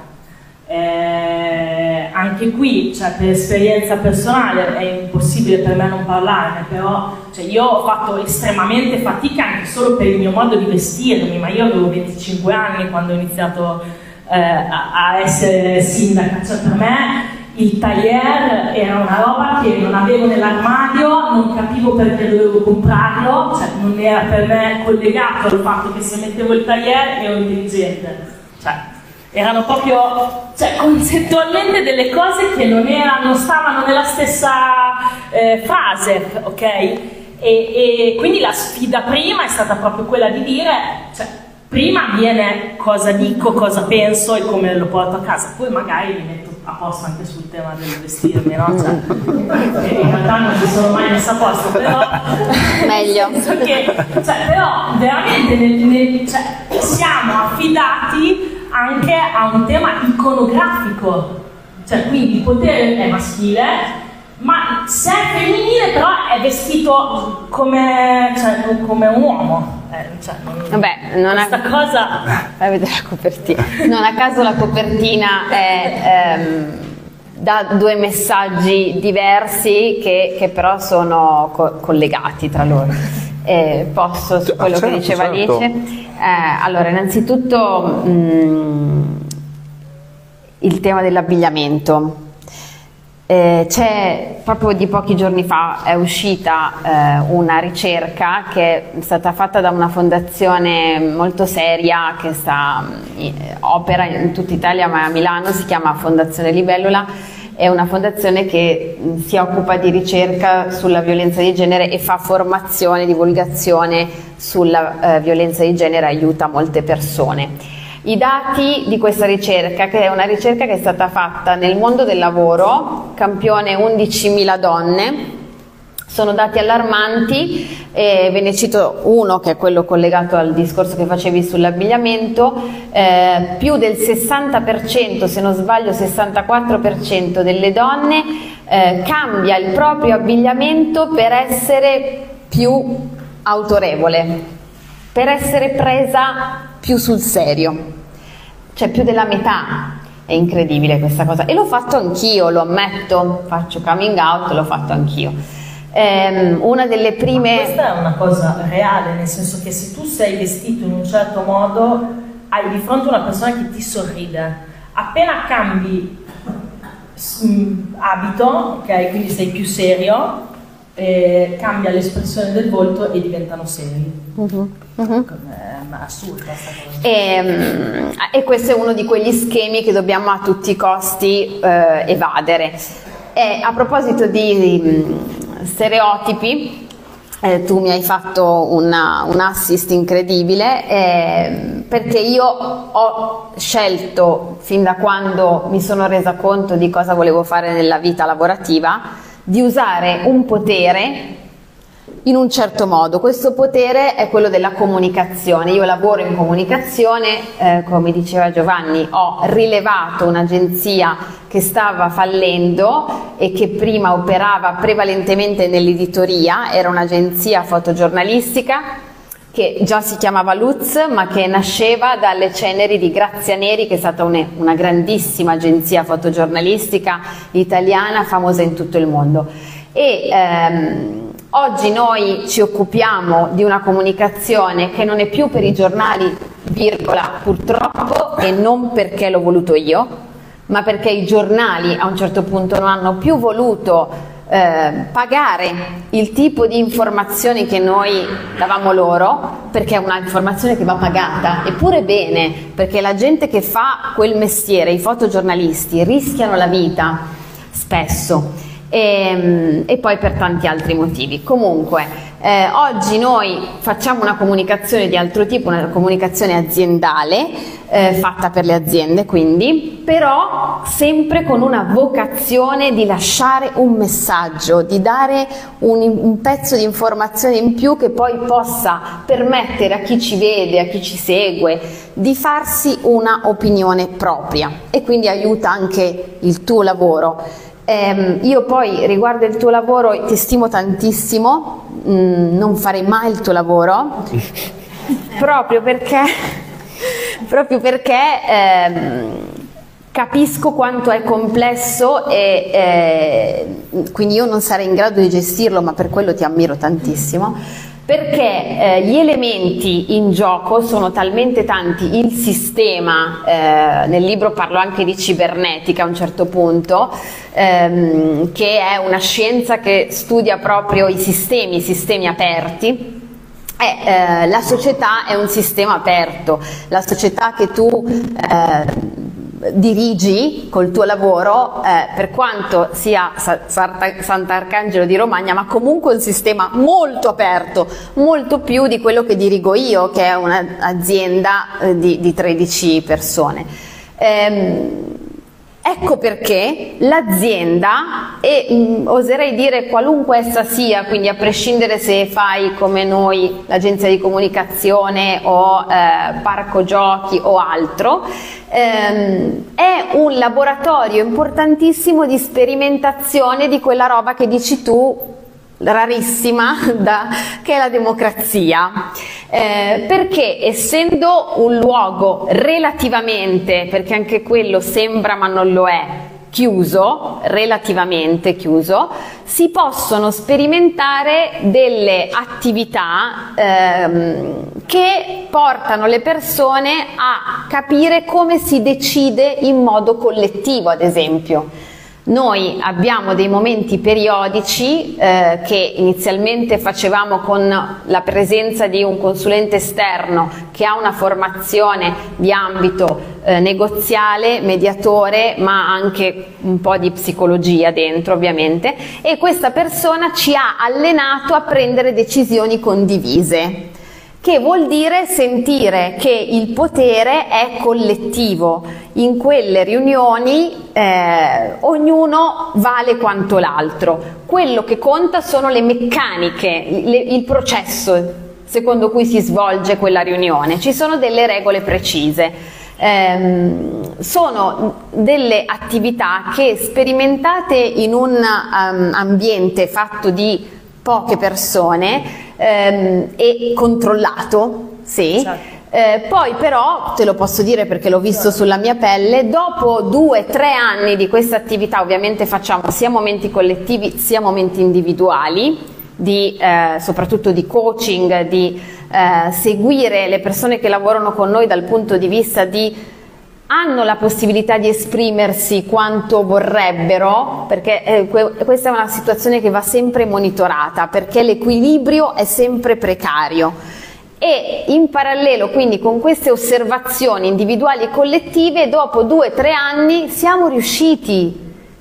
Anche qui, cioè, per esperienza personale, è impossibile per me non parlarne, però cioè, io ho fatto estremamente fatica anche solo per il mio modo di vestirmi, ma io avevo 25 anni quando ho iniziato a essere sindaca, cioè per me il tailleur era una roba che non avevo nell'armadio, non capivo perché dovevo comprarlo, cioè non era per me collegato al fatto che se mettevo il tailleur ero intelligente, cioè erano proprio, cioè, concettualmente delle cose che non stavano nella stessa fase, ok? E quindi la sfida prima è stata proprio quella di dire, cioè, prima viene cosa dico, cosa penso e come lo porto a casa, poi magari mi metto a posto anche sul tema del vestirmi, no? Cioè, in realtà non mi sono mai messa a posto, però meglio. Però veramente cioè, siamo affidati anche a un tema iconografico, cioè quindi il potere è maschile, ma se è femminile però è vestito come un uomo. Vabbè, questa cosa... Vai a vedere la copertina. Non a caso la copertina dà due messaggi diversi che però sono collegati tra loro. Posso su quello che diceva Alice? Allora, innanzitutto il tema dell'abbigliamento. C'è proprio di pochi giorni fa è uscita una ricerca che è stata fatta da una fondazione molto seria che opera in tutta Italia, ma a Milano, si chiama Fondazione Libellula. È una fondazione che si occupa di ricerca sulla violenza di genere e fa formazione, divulgazione sulla violenza di genere, aiuta molte persone. I dati di questa ricerca, che è una ricerca che è stata fatta nel mondo del lavoro, campione 11.000 donne, sono dati allarmanti, ve ne cito uno che è quello collegato al discorso che facevi sull'abbigliamento, più del 60%, se non sbaglio 64% delle donne cambia il proprio abbigliamento per essere più autorevole, per essere presa più sul serio, cioè più della metà. È incredibile questa cosa e l'ho fatto anch'io, lo ammetto, faccio coming out, l'ho fatto anch'io. Una delle prime... Ma questa è una cosa reale, nel senso che se tu sei vestito in un certo modo hai di fronte una persona che ti sorride, appena cambi abito, ok, quindi sei più serio, cambia l'espressione del volto e diventano seri. È assurda questa cosa. E questo è uno di quegli schemi che dobbiamo a tutti i costi evadere. A proposito di stereotipi, tu mi hai fatto un assist incredibile, perché io ho scelto fin da quando mi sono resa conto di cosa volevo fare nella vita lavorativa di usare un potere in un certo modo. Questo potere è quello della comunicazione. Io lavoro in comunicazione, come diceva Giovanni, ho rilevato un'agenzia che stava fallendo e che prima operava prevalentemente nell'editoria, era un'agenzia fotogiornalistica, che già si chiamava Luz, ma che nasceva dalle ceneri di Grazia Neri, che è stata una grandissima agenzia fotogiornalistica italiana famosa in tutto il mondo. E oggi noi ci occupiamo di una comunicazione che non è più per i giornali, virgola, purtroppo, e non perché l'ho voluto io, ma perché i giornali a un certo punto non hanno più voluto pagare il tipo di informazioni che noi davamo loro, perché è una informazione che va pagata, eppure bene, perché la gente che fa quel mestiere, i fotogiornalisti, rischiano la vita spesso e poi per tanti altri motivi. Comunque oggi noi facciamo una comunicazione di altro tipo, una comunicazione aziendale, fatta per le aziende, quindi, però sempre con una vocazione di lasciare un messaggio, di dare un pezzo di informazione in più che poi possa permettere a chi ci vede, a chi ci segue, di farsi una opinione propria, e quindi aiuta anche il tuo lavoro. Io poi riguardo il tuo lavoro ti stimo tantissimo, non farei mai il tuo lavoro proprio perché capisco quanto è complesso e quindi io non sarei in grado di gestirlo, ma per quello ti ammiro tantissimo, perché gli elementi in gioco sono talmente tanti. Il sistema, nel libro parlo anche di cibernetica a un certo punto, che è una scienza che studia proprio i sistemi aperti. La società è un sistema aperto, la società che tu dirigi col tuo lavoro, per quanto sia Sant'Arcangelo di Romagna, ma comunque un sistema molto aperto, molto più di quello che dirigo io, che è un'azienda di 13 persone. Ecco perché l'azienda, e oserei dire qualunque essa sia, quindi a prescindere se fai come noi l'agenzia di comunicazione o parco giochi o altro, è un laboratorio importantissimo di sperimentazione di quella roba che dici tu, rarissima, che è la democrazia. Perché essendo un luogo relativamente, perché anche quello sembra ma non lo è, chiuso, relativamente chiuso, si possono sperimentare delle attività che portano le persone a capire come si decide in modo collettivo, ad esempio. Noi abbiamo dei momenti periodici che inizialmente facevamo con la presenza di un consulente esterno che ha una formazione di ambito negoziale, mediatore, ma anche un po' di psicologia dentro ovviamente, e questa persona ci ha allenato a prendere decisioni condivise, che vuol dire sentire che il potere è collettivo. In quelle riunioni ognuno vale quanto l'altro. Quello che conta sono le meccaniche, il processo secondo cui si svolge quella riunione. Ci sono delle regole precise. Sono delle attività che, sperimentate in un ambiente fatto di poche persone e controllato, sì. Certo. Poi però, te lo posso dire perché l'ho visto sulla mia pelle, dopo 2 o 3 anni di questa attività, ovviamente facciamo sia momenti collettivi sia momenti individuali, soprattutto di coaching, di seguire le persone che lavorano con noi dal punto di vista di hanno la possibilità di esprimersi quanto vorrebbero, perché questa è una situazione che va sempre monitorata, perché l'equilibrio è sempre precario. E in parallelo quindi con queste osservazioni individuali e collettive, dopo 2 o 3 anni siamo riusciti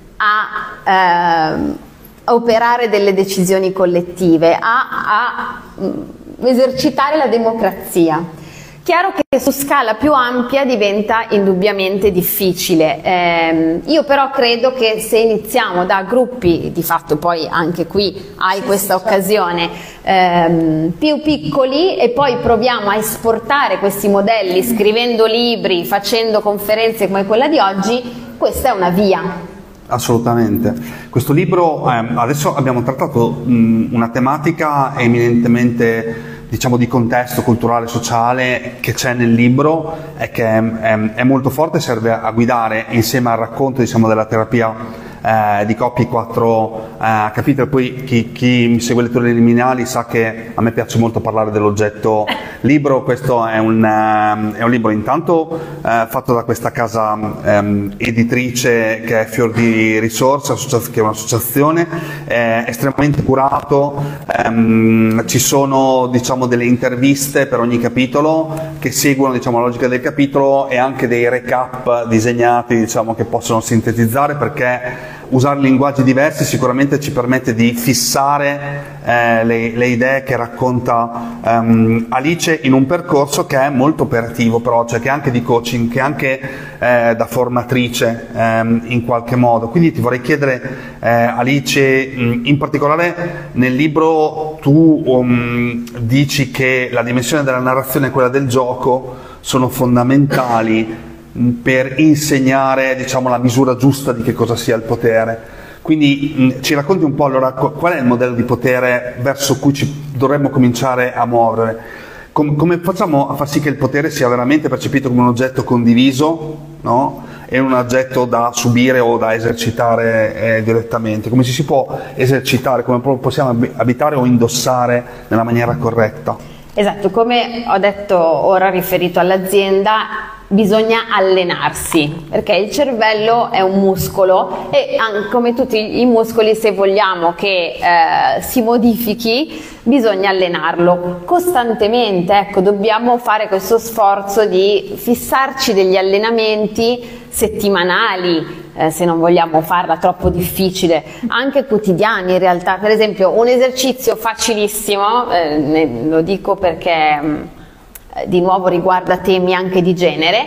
a operare delle decisioni collettive, a esercitare la democrazia. Chiaro che su scala più ampia diventa indubbiamente difficile, io però credo che se iniziamo da gruppi, di fatto poi anche qui hai questa occasione, più piccoli, e poi proviamo a esportare questi modelli scrivendo libri, facendo conferenze come quella di oggi, questa è una via. Assolutamente. Questo libro, adesso abbiamo trattato una tematica eminentemente diciamo, di contesto culturale e sociale che c'è nel libro è che è molto forte, serve a guidare insieme al racconto, diciamo, della terapia di coppia, 4 capitoli. Poi chi mi segue le letture liminali sa che a me piace molto parlare dell'oggetto libro. Questo è un libro intanto fatto da questa casa editrice che è Fior di Risorse, che è un'associazione, estremamente curato, ci sono, diciamo, delle interviste per ogni capitolo che seguono, diciamo, la logica del capitolo, e anche dei recap disegnati, diciamo, che possono sintetizzare, perché usare linguaggi diversi sicuramente ci permette di fissare le idee che racconta Alice in un percorso che è molto operativo, però, cioè che è anche di coaching, che è anche da formatrice in qualche modo. Quindi ti vorrei chiedere, Alice, in particolare nel libro tu dici che la dimensione della narrazione e quella del gioco sono fondamentali per insegnare, diciamo, la misura giusta di che cosa sia il potere. Quindi ci racconti un po' allora qual è il modello di potere verso cui ci dovremmo cominciare a muovere? Come facciamo a far sì che il potere sia veramente percepito come un oggetto condiviso, no? E un oggetto da subire o da esercitare direttamente? Come ci si può esercitare, come possiamo abitare o indossare nella maniera corretta? Esatto, come ho detto ora riferito all'azienda, bisogna allenarsi, perché il cervello è un muscolo e come tutti i muscoli, se vogliamo che si modifichi, bisogna allenarlo costantemente. Ecco, dobbiamo fare questo sforzo di fissarci degli allenamenti settimanali, se non vogliamo farla troppo difficile, anche quotidiani in realtà. Per esempio, un esercizio facilissimo, lo dico perché di nuovo riguarda temi anche di genere,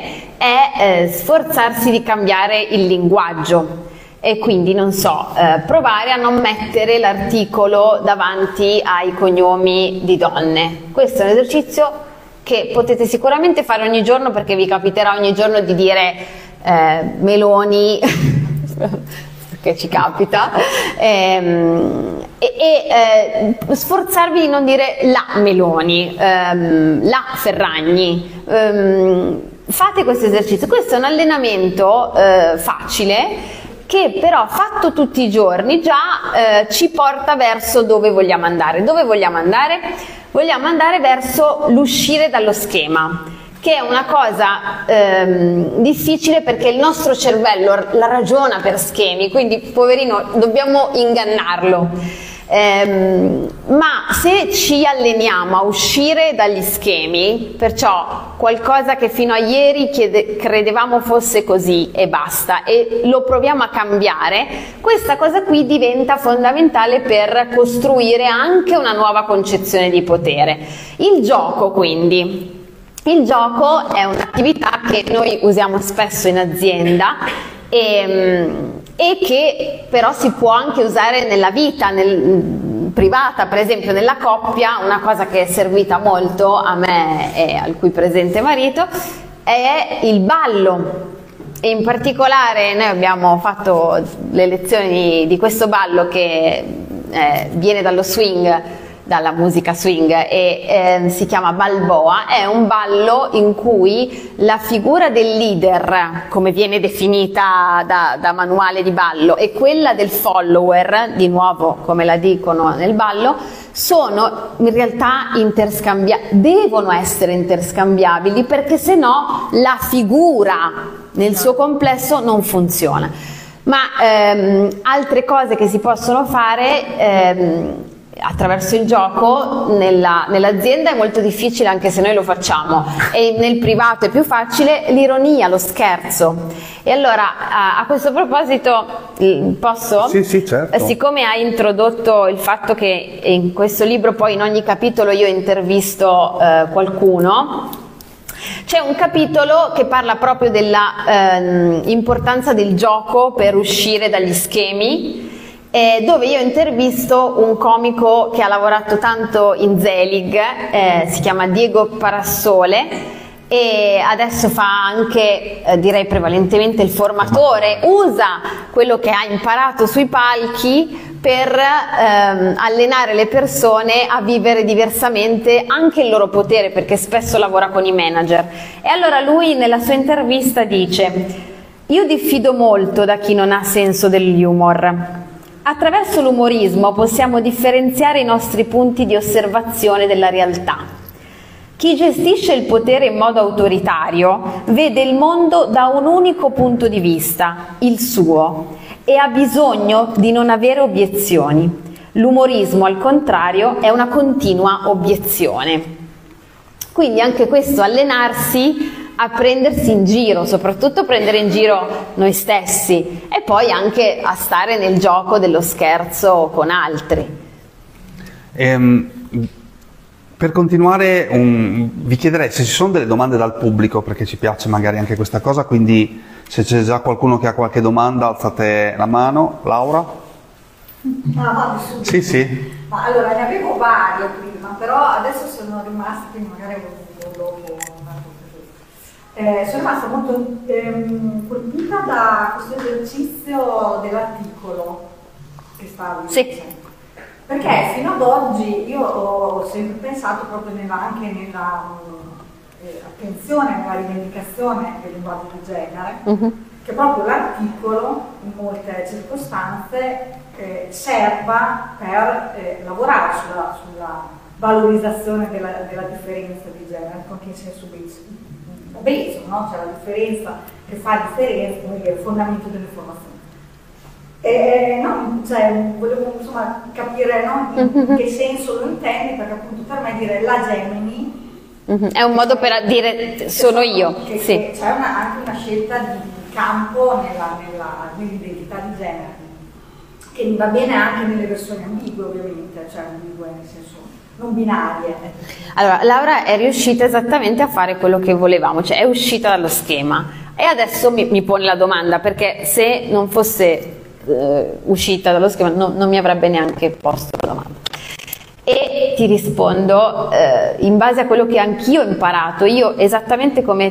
è sforzarsi di cambiare il linguaggio. E quindi, non so, provare a non mettere l'articolo davanti ai cognomi di donne. Questo è un esercizio che potete sicuramente fare ogni giorno, perché vi capiterà ogni giorno di dire Meloni, perché ci capita, sforzarvi di non dire la Meloni, la Ferragni. Fate questo esercizio. Questo è un allenamento facile, che però fatto tutti i giorni già ci porta verso dove vogliamo andare. Dove vogliamo andare? Vogliamo andare verso l'uscire dallo schema, che è una cosa difficile, perché il nostro cervello la ragiona per schemi, quindi poverino dobbiamo ingannarlo. Ma se ci alleniamo a uscire dagli schemi, perciò qualcosa che fino a ieri credevamo fosse così e basta, e lo proviamo a cambiare, questa cosa qui diventa fondamentale per costruire anche una nuova concezione di potere. Il gioco, quindi. Il gioco è un'attività che noi usiamo spesso in azienda e che però si può anche usare nella vita privata, per esempio nella coppia. Una cosa che è servita molto a me e al cui presente marito è il ballo, e in particolare noi abbiamo fatto le lezioni di questo ballo che viene dallo swing, dalla musica swing, e si chiama Balboa. È un ballo in cui la figura del leader, come viene definita da manuale di ballo, e quella del follower, di nuovo come la dicono nel ballo, sono in realtà devono essere interscambiabili, perché se no la figura nel suo complesso non funziona. Ma altre cose che si possono fare attraverso il gioco nell'azienda è molto difficile, anche se noi lo facciamo, e nel privato è più facile, l'ironia, lo scherzo. E allora a questo proposito posso? Sì, certo. Siccome hai introdotto il fatto che in questo libro poi in ogni capitolo io intervisto qualcuno, c'è un capitolo che parla proprio della importanza del gioco per uscire dagli schemi, dove io intervisto un comico che ha lavorato tanto in Zelig, si chiama Diego Parassole, e adesso fa anche, direi prevalentemente il formatore, usa quello che ha imparato sui palchi per allenare le persone a vivere diversamente anche il loro potere, perché spesso lavora con i manager. E allora lui nella sua intervista dice: io diffido molto da chi non ha senso dell'humor. Attraverso l'umorismo possiamo differenziare i nostri punti di osservazione della realtà. Chi gestisce il potere in modo autoritario vede il mondo da un unico punto di vista, il suo, e ha bisogno di non avere obiezioni. L'umorismo, al contrario, è una continua obiezione. Quindi anche questo, allenarsi a prendersi in giro, soprattutto prendere in giro noi stessi, e poi anche a stare nel gioco dello scherzo con altri. Per continuare, vi chiederei se ci sono delle domande dal pubblico, perché ci piace magari anche questa cosa, quindi se c'è già qualcuno che ha qualche domanda alzate la mano. Laura? Sì, sì. Ma allora ne avevo varie prima, però adesso sono rimasta, quindi magari dopo. Sono rimasta molto colpita da questo esercizio dell'articolo che stavi dicendo. Perché fino ad oggi io ho sempre pensato proprio anche nella attenzione, nella rivendicazione del linguaggio di genere, che proprio l'articolo in molte circostanze serva per lavorare sulla valorizzazione della differenza di genere, anche in senso obeso, no? Cioè la differenza che fa differenza, come dire, il fondamento dell'informazione. No, cioè, volevo insomma capire, no, in che senso lo intendi, perché appunto per me dire la Gemini è un modo per dire sono io. Che Sì. c'è anche una scelta di campo nell'identità di genere, che mi va bene anche nelle versioni ambigue, ovviamente, cioè ambigue nel senso non binarie. Allora, Laura è riuscita esattamente a fare quello che volevamo, cioè è uscita dallo schema, e adesso mi pone la domanda, perché se non fosse uscita dallo schema non mi avrebbe neanche posto la domanda. E ti rispondo in base a quello che anch'io ho imparato. Io, esattamente come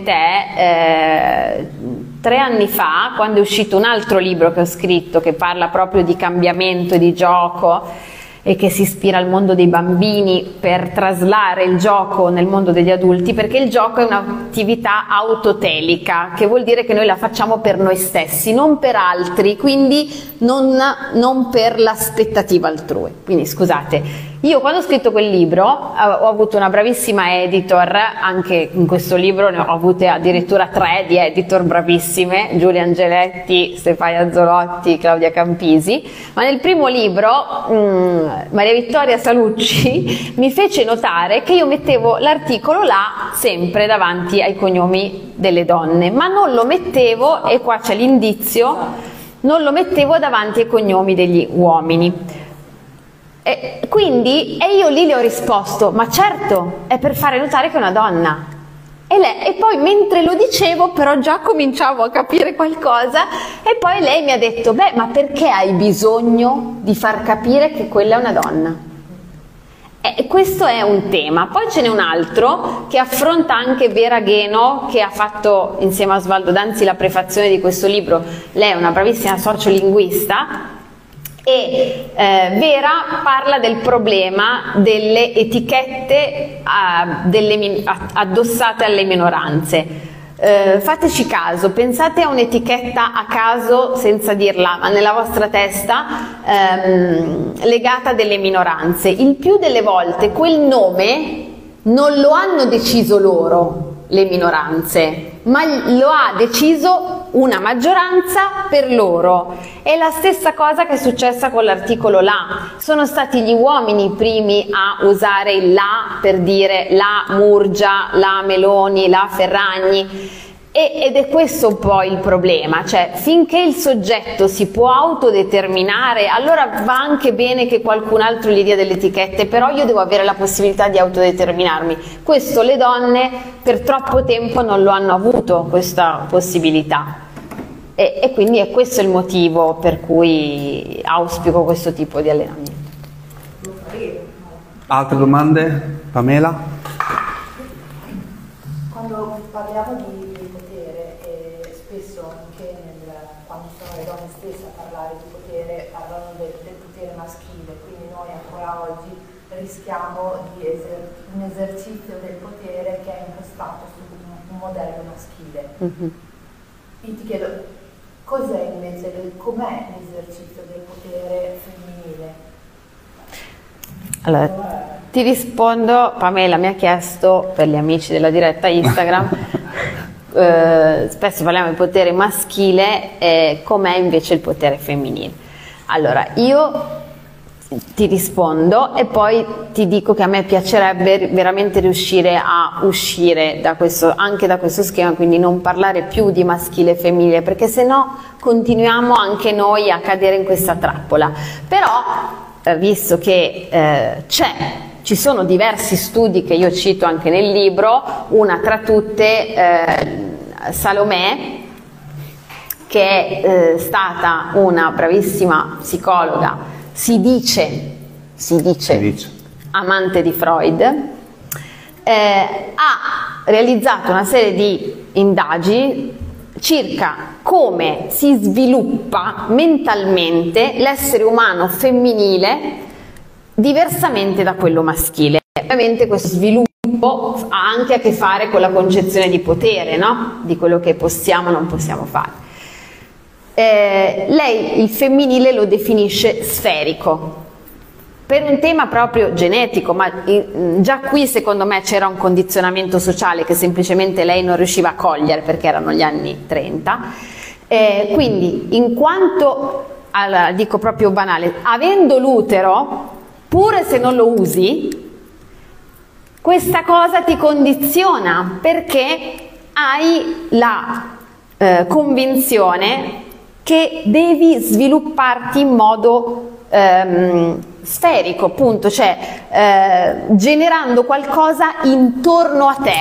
te, 3 anni fa, quando è uscito un altro libro che ho scritto che parla proprio di cambiamento e di gioco e che si ispira al mondo dei bambini per traslare il gioco nel mondo degli adulti, perché il gioco è un'attività autotelica, che vuol dire che noi la facciamo per noi stessi, non per altri, quindi non per l'aspettativa altrui. Quindi scusate, io quando ho scritto quel libro ho avuto una bravissima editor, anche in questo libro ne ho avute addirittura 3 di editor bravissime, Giulia Angeletti, Stefania Zolotti, Claudia Campisi, ma nel primo libro Maria Vittoria Salucci mi fece notare che io mettevo l'articolo là sempre davanti ai cognomi delle donne, ma non lo mettevo, e qua c'è l'indizio, non lo mettevo davanti ai cognomi degli uomini. E io lì le ho risposto: ma certo, è per fare notare che è una donna. E poi mentre lo dicevo però già cominciavo a capire qualcosa, e poi lei mi ha detto: beh, ma perché hai bisogno di far capire che quella è una donna? E questo è un tema. Poi ce n'è un altro che affronta anche Vera Gheno, che ha fatto insieme a Osvaldo Danzi la prefazione di questo libro. Lei è una bravissima sociolinguista, e Vera parla del problema delle etichette addossate alle minoranze. Fateci caso, pensate a un'etichetta a caso, senza dirla, ma nella vostra testa, legata a delle minoranze. Il più delle volte quel nome non lo hanno deciso loro, le minoranze, ma lo ha deciso una maggioranza per loro. È la stessa cosa che è successa con l'articolo là. Sono stati gli uomini i primi a usare il la per dire la Murgia, la Meloni, la Ferragni. Ed è questo un po' il problema, cioè finché il soggetto si può autodeterminare, allora va anche bene che qualcun altro gli dia delle etichette, però io devo avere la possibilità di autodeterminarmi. Questo le donne per troppo tempo non lo hanno avuto, questa possibilità. E quindi è questo il motivo per cui auspico questo tipo di allenamento. Altre domande? Pamela? Quando parliamo di potere, spesso anche quando sono le donne stesse a parlare di potere, parlano del potere potere maschile, quindi noi ancora oggi rischiamo di un esercizio del potere che è impostato su un modello maschile. Quindi ti chiedo, cos'è invece, com'è l'esercizio del potere femminile? Allora, ti rispondo. Pamela mi ha chiesto, per gli amici della diretta Instagram, spesso parliamo di potere maschile, com'è invece il potere femminile. Allora, io ti rispondo e poi ti dico che a me piacerebbe veramente riuscire a uscire da questo, anche da questo schema, quindi non parlare più di maschile e femminile, perché se no continuiamo anche noi a cadere in questa trappola. Però visto che ci sono diversi studi che io cito anche nel libro, una tra tutte Salomè, che è stata una bravissima psicologa, si dice amante di Freud, ha realizzato una serie di indagini circa come si sviluppa mentalmente l'essere umano femminile diversamente da quello maschile. Ovviamente questo sviluppo ha anche a che fare con la concezione di potere, no? Di quello che possiamo o non possiamo fare. Lei il femminile lo definisce sferico, per un tema proprio genetico, ma già qui secondo me c'era un condizionamento sociale che semplicemente lei non riusciva a cogliere perché erano gli anni 30, quindi in quanto, allora, dico proprio banale, avendo l'utero, pure se non lo usi, questa cosa ti condiziona perché hai la convinzione che devi svilupparti in modo sferico, appunto, cioè generando qualcosa intorno a te,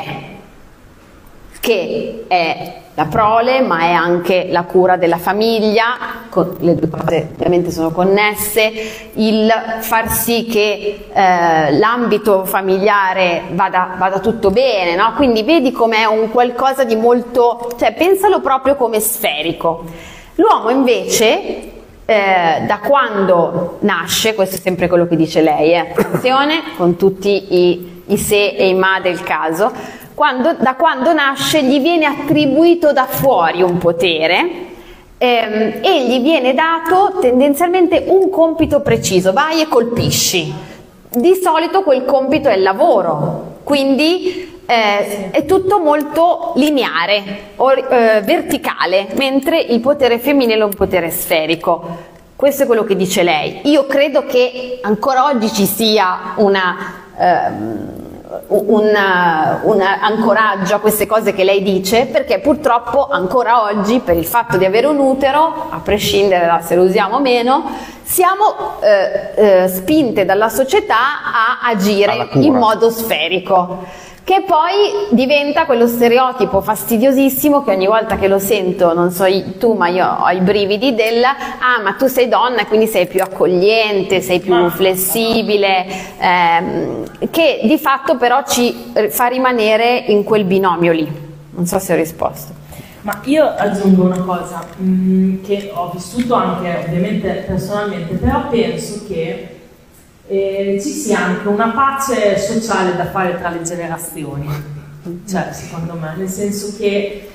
che è la prole, ma è anche la cura della famiglia, le due cose ovviamente sono connesse, il far sì che l'ambito familiare vada tutto bene, no? Quindi vedi com'è un qualcosa di molto, cioè pensalo proprio come sferico. L'uomo invece da quando nasce, questo è sempre quello che dice lei, attenzione con tutti i se e i ma del caso, da quando nasce gli viene attribuito da fuori un potere e gli viene dato tendenzialmente un compito preciso: vai e colpisci. Di solito quel compito è il lavoro, quindi è tutto molto lineare, verticale, mentre il potere femminile è un potere sferico. Questo è quello che dice lei. Io credo che ancora oggi ci sia un ancoraggio a queste cose che lei dice, perché purtroppo ancora oggi, per il fatto di avere un utero, a prescindere da se lo usiamo o meno, siamo spinte dalla società a agire in modo sferico, che poi diventa quello stereotipo fastidiosissimo che ogni volta che lo sento, non so tu, ma io ho i brividi ma tu sei donna e quindi sei più accogliente, sei più flessibile, che di fatto però ci fa rimanere in quel binomio lì. Non so se ho risposto. Ma io aggiungo una cosa che ho vissuto anche ovviamente personalmente, però penso che ci sia anche una pace sociale da fare tra le generazioni, cioè secondo me, nel senso che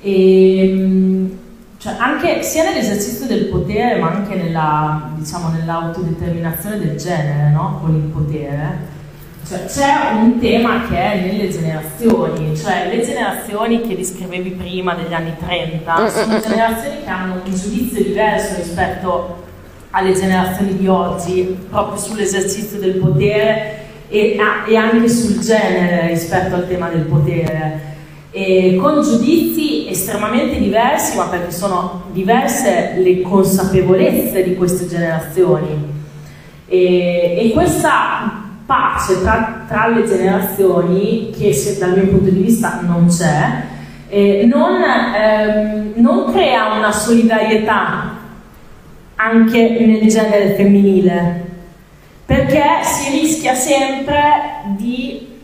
cioè anche sia nell'esercizio del potere ma anche nell'autodeterminazione del genere, no? Con il potere, cioè c'è un tema che è nelle generazioni, cioè le generazioni che descrivevi prima degli anni 30 sono generazioni che hanno un giudizio diverso rispetto alle generazioni di oggi, proprio sull'esercizio del potere e anche sul genere rispetto al tema del potere, con giudizi estremamente diversi, ma perché sono diverse le consapevolezze di queste generazioni, e questa pace tra le generazioni, che se dal mio punto di vista non c'è, non crea una solidarietà anche nel genere femminile, perché si rischia sempre di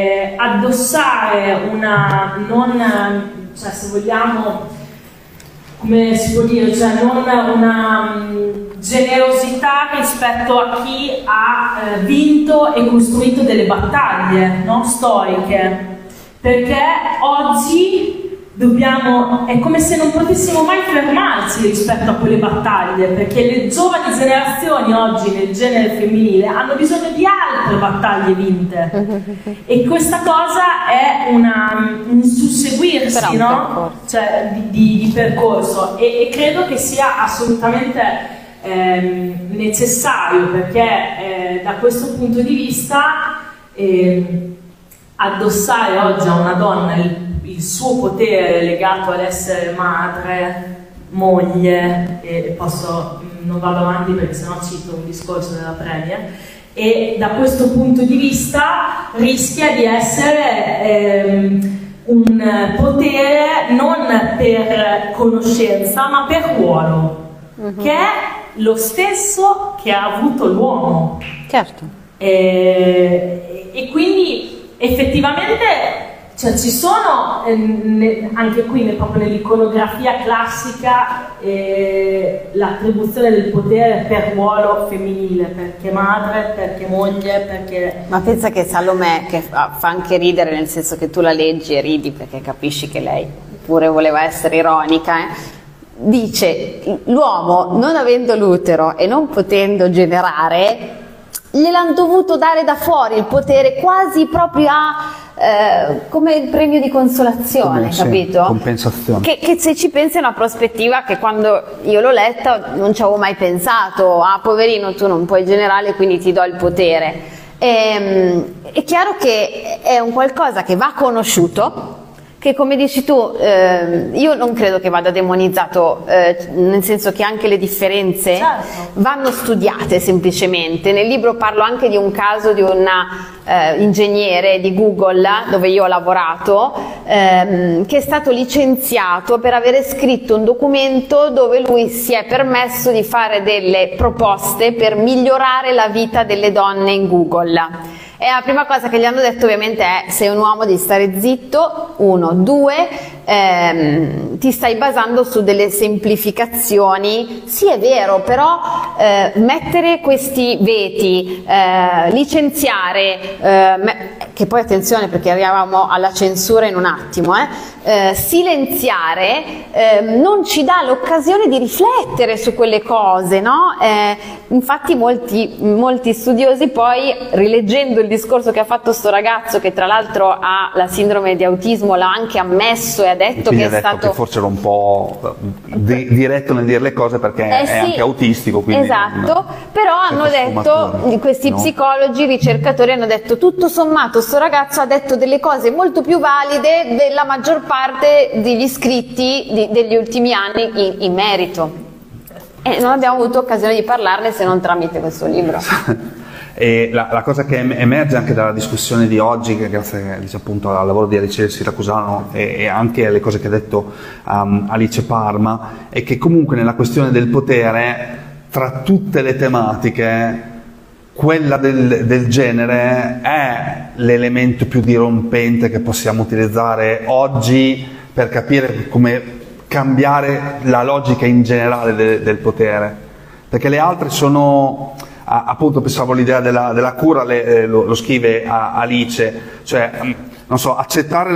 addossare cioè se vogliamo come si può dire, cioè non una generosità rispetto a chi ha vinto e costruito delle battaglie, no? Storiche, perché oggi è come se non potessimo mai fermarsi rispetto a quelle battaglie, perché le giovani generazioni oggi nel genere femminile hanno bisogno di altre battaglie vinte e questa cosa è un susseguirsi, no? Cioè, di percorso e credo che sia assolutamente necessario, perché da questo punto di vista addossare oggi a una donna il suo potere legato all'essere madre, moglie, e non vado avanti perché sennò cito un discorso della Premier, e da questo punto di vista rischia di essere un potere non per conoscenza ma per ruolo, che è lo stesso che ha avuto l'uomo. Certo. E quindi effettivamente, cioè, ci sono anche qui proprio nell'iconografia classica l'attribuzione del potere per ruolo femminile, perché madre, perché moglie, perché... Ma pensa che Salomè, che fa anche ridere, nel senso che tu la leggi e ridi perché capisci che lei pure voleva essere ironica, dice: l'uomo, non avendo l'utero e non potendo generare, gliel'hanno dovuto dare da fuori il potere, quasi proprio come il premio di consolazione, capito? Compensazione. Che se ci pensi è una prospettiva che quando io l'ho letta non ci avevo mai pensato. Ah, poverino, tu non puoi generare, quindi ti do il potere. È chiaro che è un qualcosa che va conosciuto, che, come dici tu, io non credo che vada demonizzato, nel senso che anche le differenze vanno studiate semplicemente. Nel libro parlo anche di un caso di una ingegnere di Google, dove io ho lavorato, che è stato licenziato per avere scritto un documento dove lui si è permesso di fare delle proposte per migliorare la vita delle donne in Google. E la prima cosa che gli hanno detto ovviamente è: sei un uomo, devi stare zitto, 1, 2, ti stai basando su delle semplificazioni. Sì, è vero, però mettere questi veti, licenziare, che poi attenzione perché arrivavamo alla censura in un attimo, silenziare non ci dà l'occasione di riflettere su quelle cose, no? Infatti molti studiosi poi, rileggendo il discorso che ha fatto sto ragazzo, che tra l'altro ha la sindrome di autismo, l'ha anche ammesso e ha detto che è stato... che forse era un po' diretto nel dire le cose perché è anche autistico, quindi... Esatto, però hanno detto, questi psicologi, ricercatori hanno detto, tutto sommato sto ragazzo ha detto delle cose molto più valide della maggior parte degli scritti degli ultimi anni in merito. E non abbiamo avuto occasione di parlarne se non tramite questo libro. E la cosa che emerge anche dalla discussione di oggi, che grazie appunto al lavoro di Alice Siracusano e anche alle cose che ha detto Alice Parma, è che comunque nella questione del potere, tra tutte le tematiche, quella del genere è l'elemento più dirompente che possiamo utilizzare oggi per capire come cambiare la logica in generale del potere, perché le altre sono... appunto pensavo all'idea della cura, lo scrive Alice, cioè non so, accettare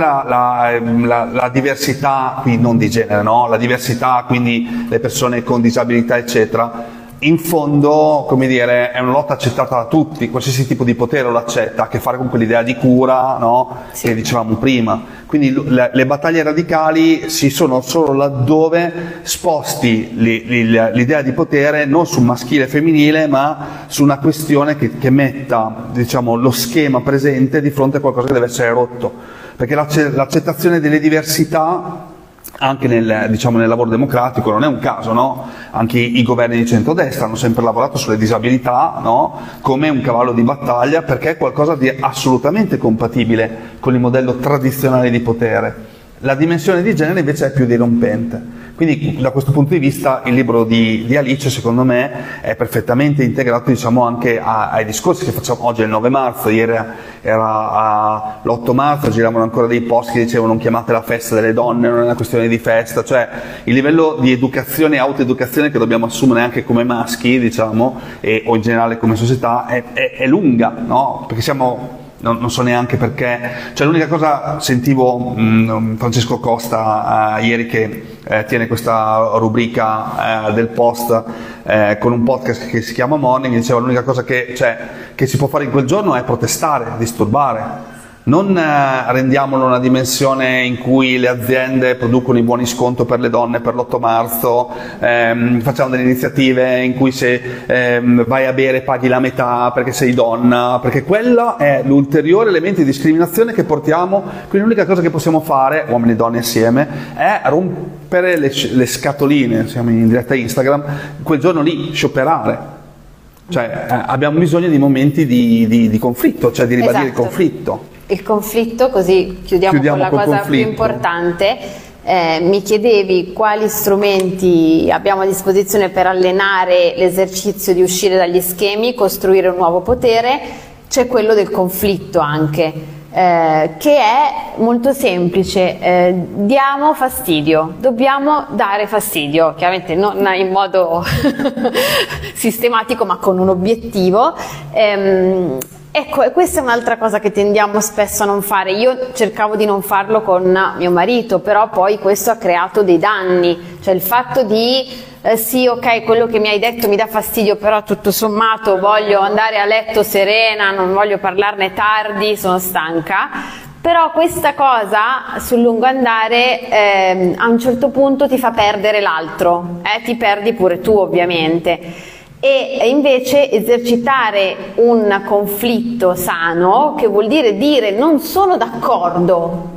la diversità, qui non di genere, no? La diversità, quindi le persone con disabilità eccetera, in fondo, come dire, è una lotta accettata da tutti, qualsiasi tipo di potere lo accetta, ha a che fare con quell'idea di cura, no? Che dicevamo prima. Quindi le battaglie radicali si sono solo laddove sposti l'idea di potere non sul maschile e femminile, ma su una questione che metta, diciamo, lo schema presente di fronte a qualcosa che deve essere rotto. Perché l'accettazione delle diversità, anche nel lavoro democratico, non è un caso, no? Anche i governi di centrodestra hanno sempre lavorato sulle disabilità, no? Come un cavallo di battaglia, perché è qualcosa di assolutamente compatibile con il modello tradizionale di potere. La dimensione di genere invece è più dirompente. Quindi da questo punto di vista il libro di Alice secondo me è perfettamente integrato, diciamo, anche ai discorsi che facciamo. Oggi è il 9 marzo, ieri era l'8 marzo, giravano ancora dei post che dicevano non chiamate la festa delle donne, non è una questione di festa, cioè il livello di educazione e autoeducazione che dobbiamo assumere anche come maschi, diciamo, o in generale come società è lunga, no? Perché siamo... Non so neanche perché, cioè l'unica cosa, sentivo Francesco Costa ieri che tiene questa rubrica del Post con un podcast che si chiama Morning, diceva l'unica cosa che si può fare in quel giorno è protestare, disturbare. Non rendiamolo una dimensione in cui le aziende producono i buoni sconto per le donne per l'8 marzo, facciamo delle iniziative in cui se vai a bere paghi la metà perché sei donna, perché quello è l'ulteriore elemento di discriminazione che portiamo. Quindi l'unica cosa che possiamo fare, uomini e donne assieme, è rompere le scatoline, siamo in diretta Instagram, quel giorno lì, scioperare. Cioè abbiamo bisogno di momenti di conflitto, cioè di ribadire il conflitto. Il conflitto, così chiudiamo con la cosa più importante. Mi chiedevi quali strumenti abbiamo a disposizione per allenare l'esercizio di uscire dagli schemi, costruire un nuovo potere. C'è quello del conflitto anche, che è molto semplice. Diamo fastidio, dobbiamo dare fastidio, chiaramente non in modo sistematico ma con un obiettivo. Ecco, e questa è un'altra cosa che tendiamo spesso a non fare. Io cercavo di non farlo con mio marito, però poi questo ha creato dei danni, cioè il fatto di sì, ok, quello che mi hai detto mi dà fastidio, però tutto sommato voglio andare a letto serena, non voglio parlarne tardi, sono stanca. Però questa cosa sul lungo andare a un certo punto ti fa perdere l'altro, ti perdi pure tu ovviamente. E invece esercitare un conflitto sano, che vuol dire non sono d'accordo,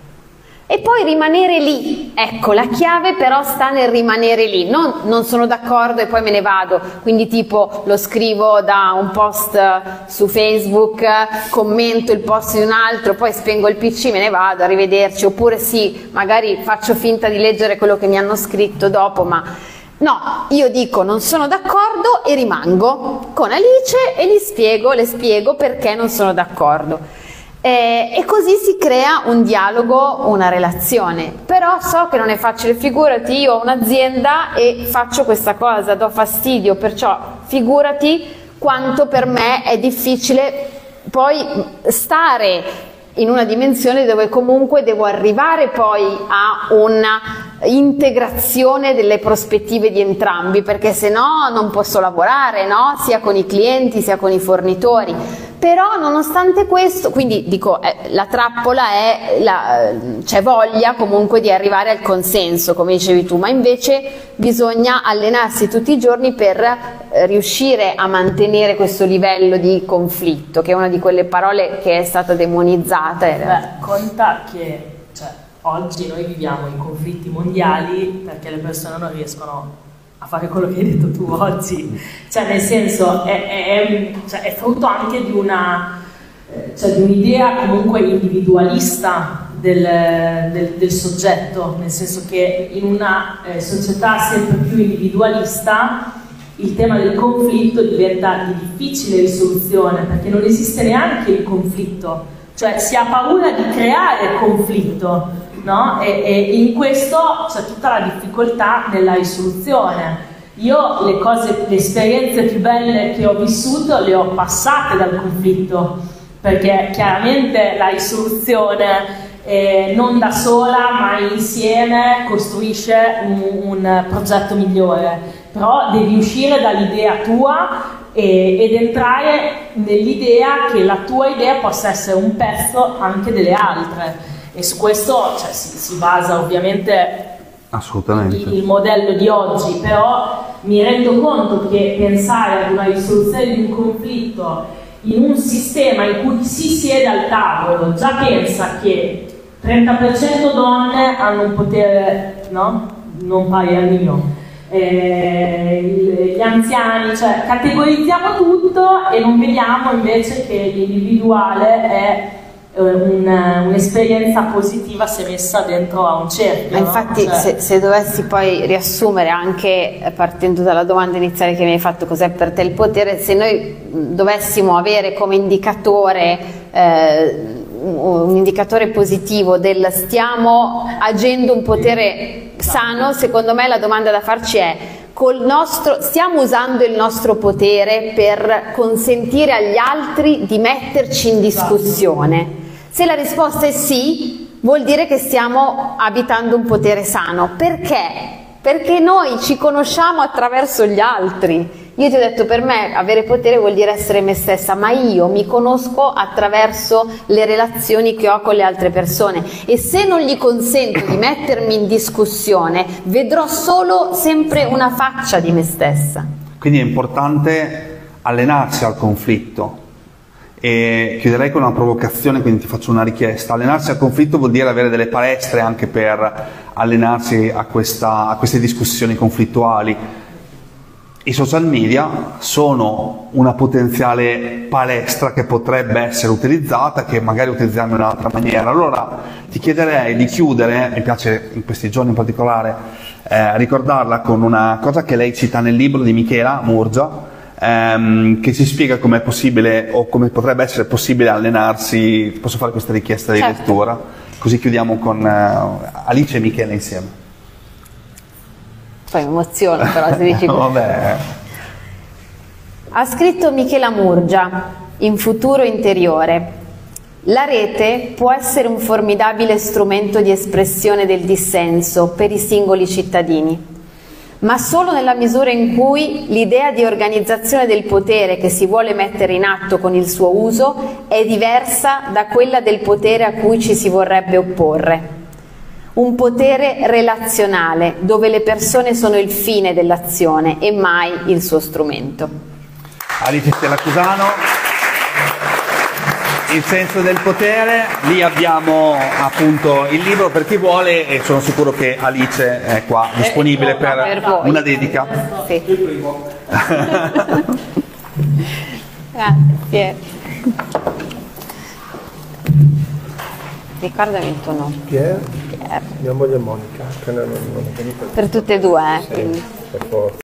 e poi rimanere lì. Ecco, la chiave però sta nel rimanere lì, non sono d'accordo e poi me ne vado, quindi tipo lo scrivo da un post su Facebook, commento il post di un altro, poi spengo il PC, me ne vado, arrivederci, oppure sì, magari faccio finta di leggere quello che mi hanno scritto dopo, ma... No, io dico non sono d'accordo e rimango con Alice e le spiego perché non sono d'accordo. E così si crea un dialogo, una relazione. Però so che non è facile, figurati, io ho un'azienda e faccio questa cosa, do fastidio, perciò figurati quanto per me è difficile poi stare in una dimensione dove comunque devo arrivare poi a una integrazione delle prospettive di entrambi, perché se no non posso lavorare, no? Sia con i clienti sia con i fornitori. Però nonostante questo, quindi dico, la trappola è, c'è voglia comunque di arrivare al consenso, come dicevi tu, ma invece bisogna allenarsi tutti i giorni per riuscire a mantenere questo livello di conflitto, che è una di quelle parole che è stata demonizzata. Beh, conta che oggi noi viviamo in conflitti mondiali perché le persone non riescono a fare quello che hai detto tu oggi, cioè nel senso è frutto anche di un'idea comunque individualista del soggetto, nel senso che in una società sempre più individualista il tema del conflitto diventa di difficile risoluzione, perché non esiste neanche il conflitto, cioè si ha paura di creare conflitto, no? E in questo c'è tutta la difficoltà nella risoluzione. Io le esperienze più belle che ho vissuto le ho passate dal conflitto, perché chiaramente la risoluzione non da sola ma insieme costruisce un progetto migliore, però devi uscire dall'idea tua ed entrare nell'idea che la tua idea possa essere un pezzo anche delle altre. E su questo si basa ovviamente il modello di oggi, però mi rendo conto che pensare ad una risoluzione di un conflitto in un sistema in cui si siede al tavolo già pensa che 30% donne hanno un potere, no? Non pari al mio, gli anziani, cioè categorizziamo tutto e non vediamo invece che l'individuale è un'esperienza positiva se messa dentro a un cerchio. Ma infatti, no? Cioè, se dovessi poi riassumere, anche partendo dalla domanda iniziale che mi hai fatto, cos'è per te il potere, se noi dovessimo avere come indicatore un indicatore positivo del stiamo agendo un potere sano, secondo me la domanda da farci è: stiamo usando il nostro potere per consentire agli altri di metterci in discussione? Se la risposta è sì, vuol dire che stiamo abitando un potere sano. Perché? Perché noi ci conosciamo attraverso gli altri. Io ti ho detto, per me avere potere vuol dire essere me stessa, ma io mi conosco attraverso le relazioni che ho con le altre persone, e se non gli consento di mettermi in discussione, vedrò solo sempre una faccia di me stessa. Quindi è importante allenarsi al conflitto. E chiuderei con una provocazione, quindi ti faccio una richiesta. Allenarsi al conflitto vuol dire avere delle palestre anche per allenarsi a queste discussioni conflittuali. I social media sono una potenziale palestra che potrebbe essere utilizzata, che magari utilizziamo in un'altra maniera. Allora ti chiederei di chiudere, mi piace in questi giorni in particolare ricordarla con una cosa che lei cita nel libro di Michela Murgia, che ci spiega com'è possibile o come potrebbe essere possibile allenarsi. Posso fare questa richiesta di lettura? Così chiudiamo con Alice e Michela insieme. Poi mi emoziono però se dici Vabbè. Ha scritto Michela Murgia in Futuro Interiore: la rete può essere un formidabile strumento di espressione del dissenso per i singoli cittadini, ma solo nella misura in cui l'idea di organizzazione del potere che si vuole mettere in atto con il suo uso è diversa da quella del potere a cui ci si vorrebbe opporre. Un potere relazionale, dove le persone sono il fine dell'azione e mai il suo strumento. Alice Stella-Cusano, Il senso del potere. Lì abbiamo appunto il libro per chi vuole, e sono sicuro che Alice è qua disponibile per una dedica. Sì. Grazie. Ricordami il tuo nome. Pier. Mia moglie Monica, che non è venuta. Per tutte e due, Sì, quindi. per forza.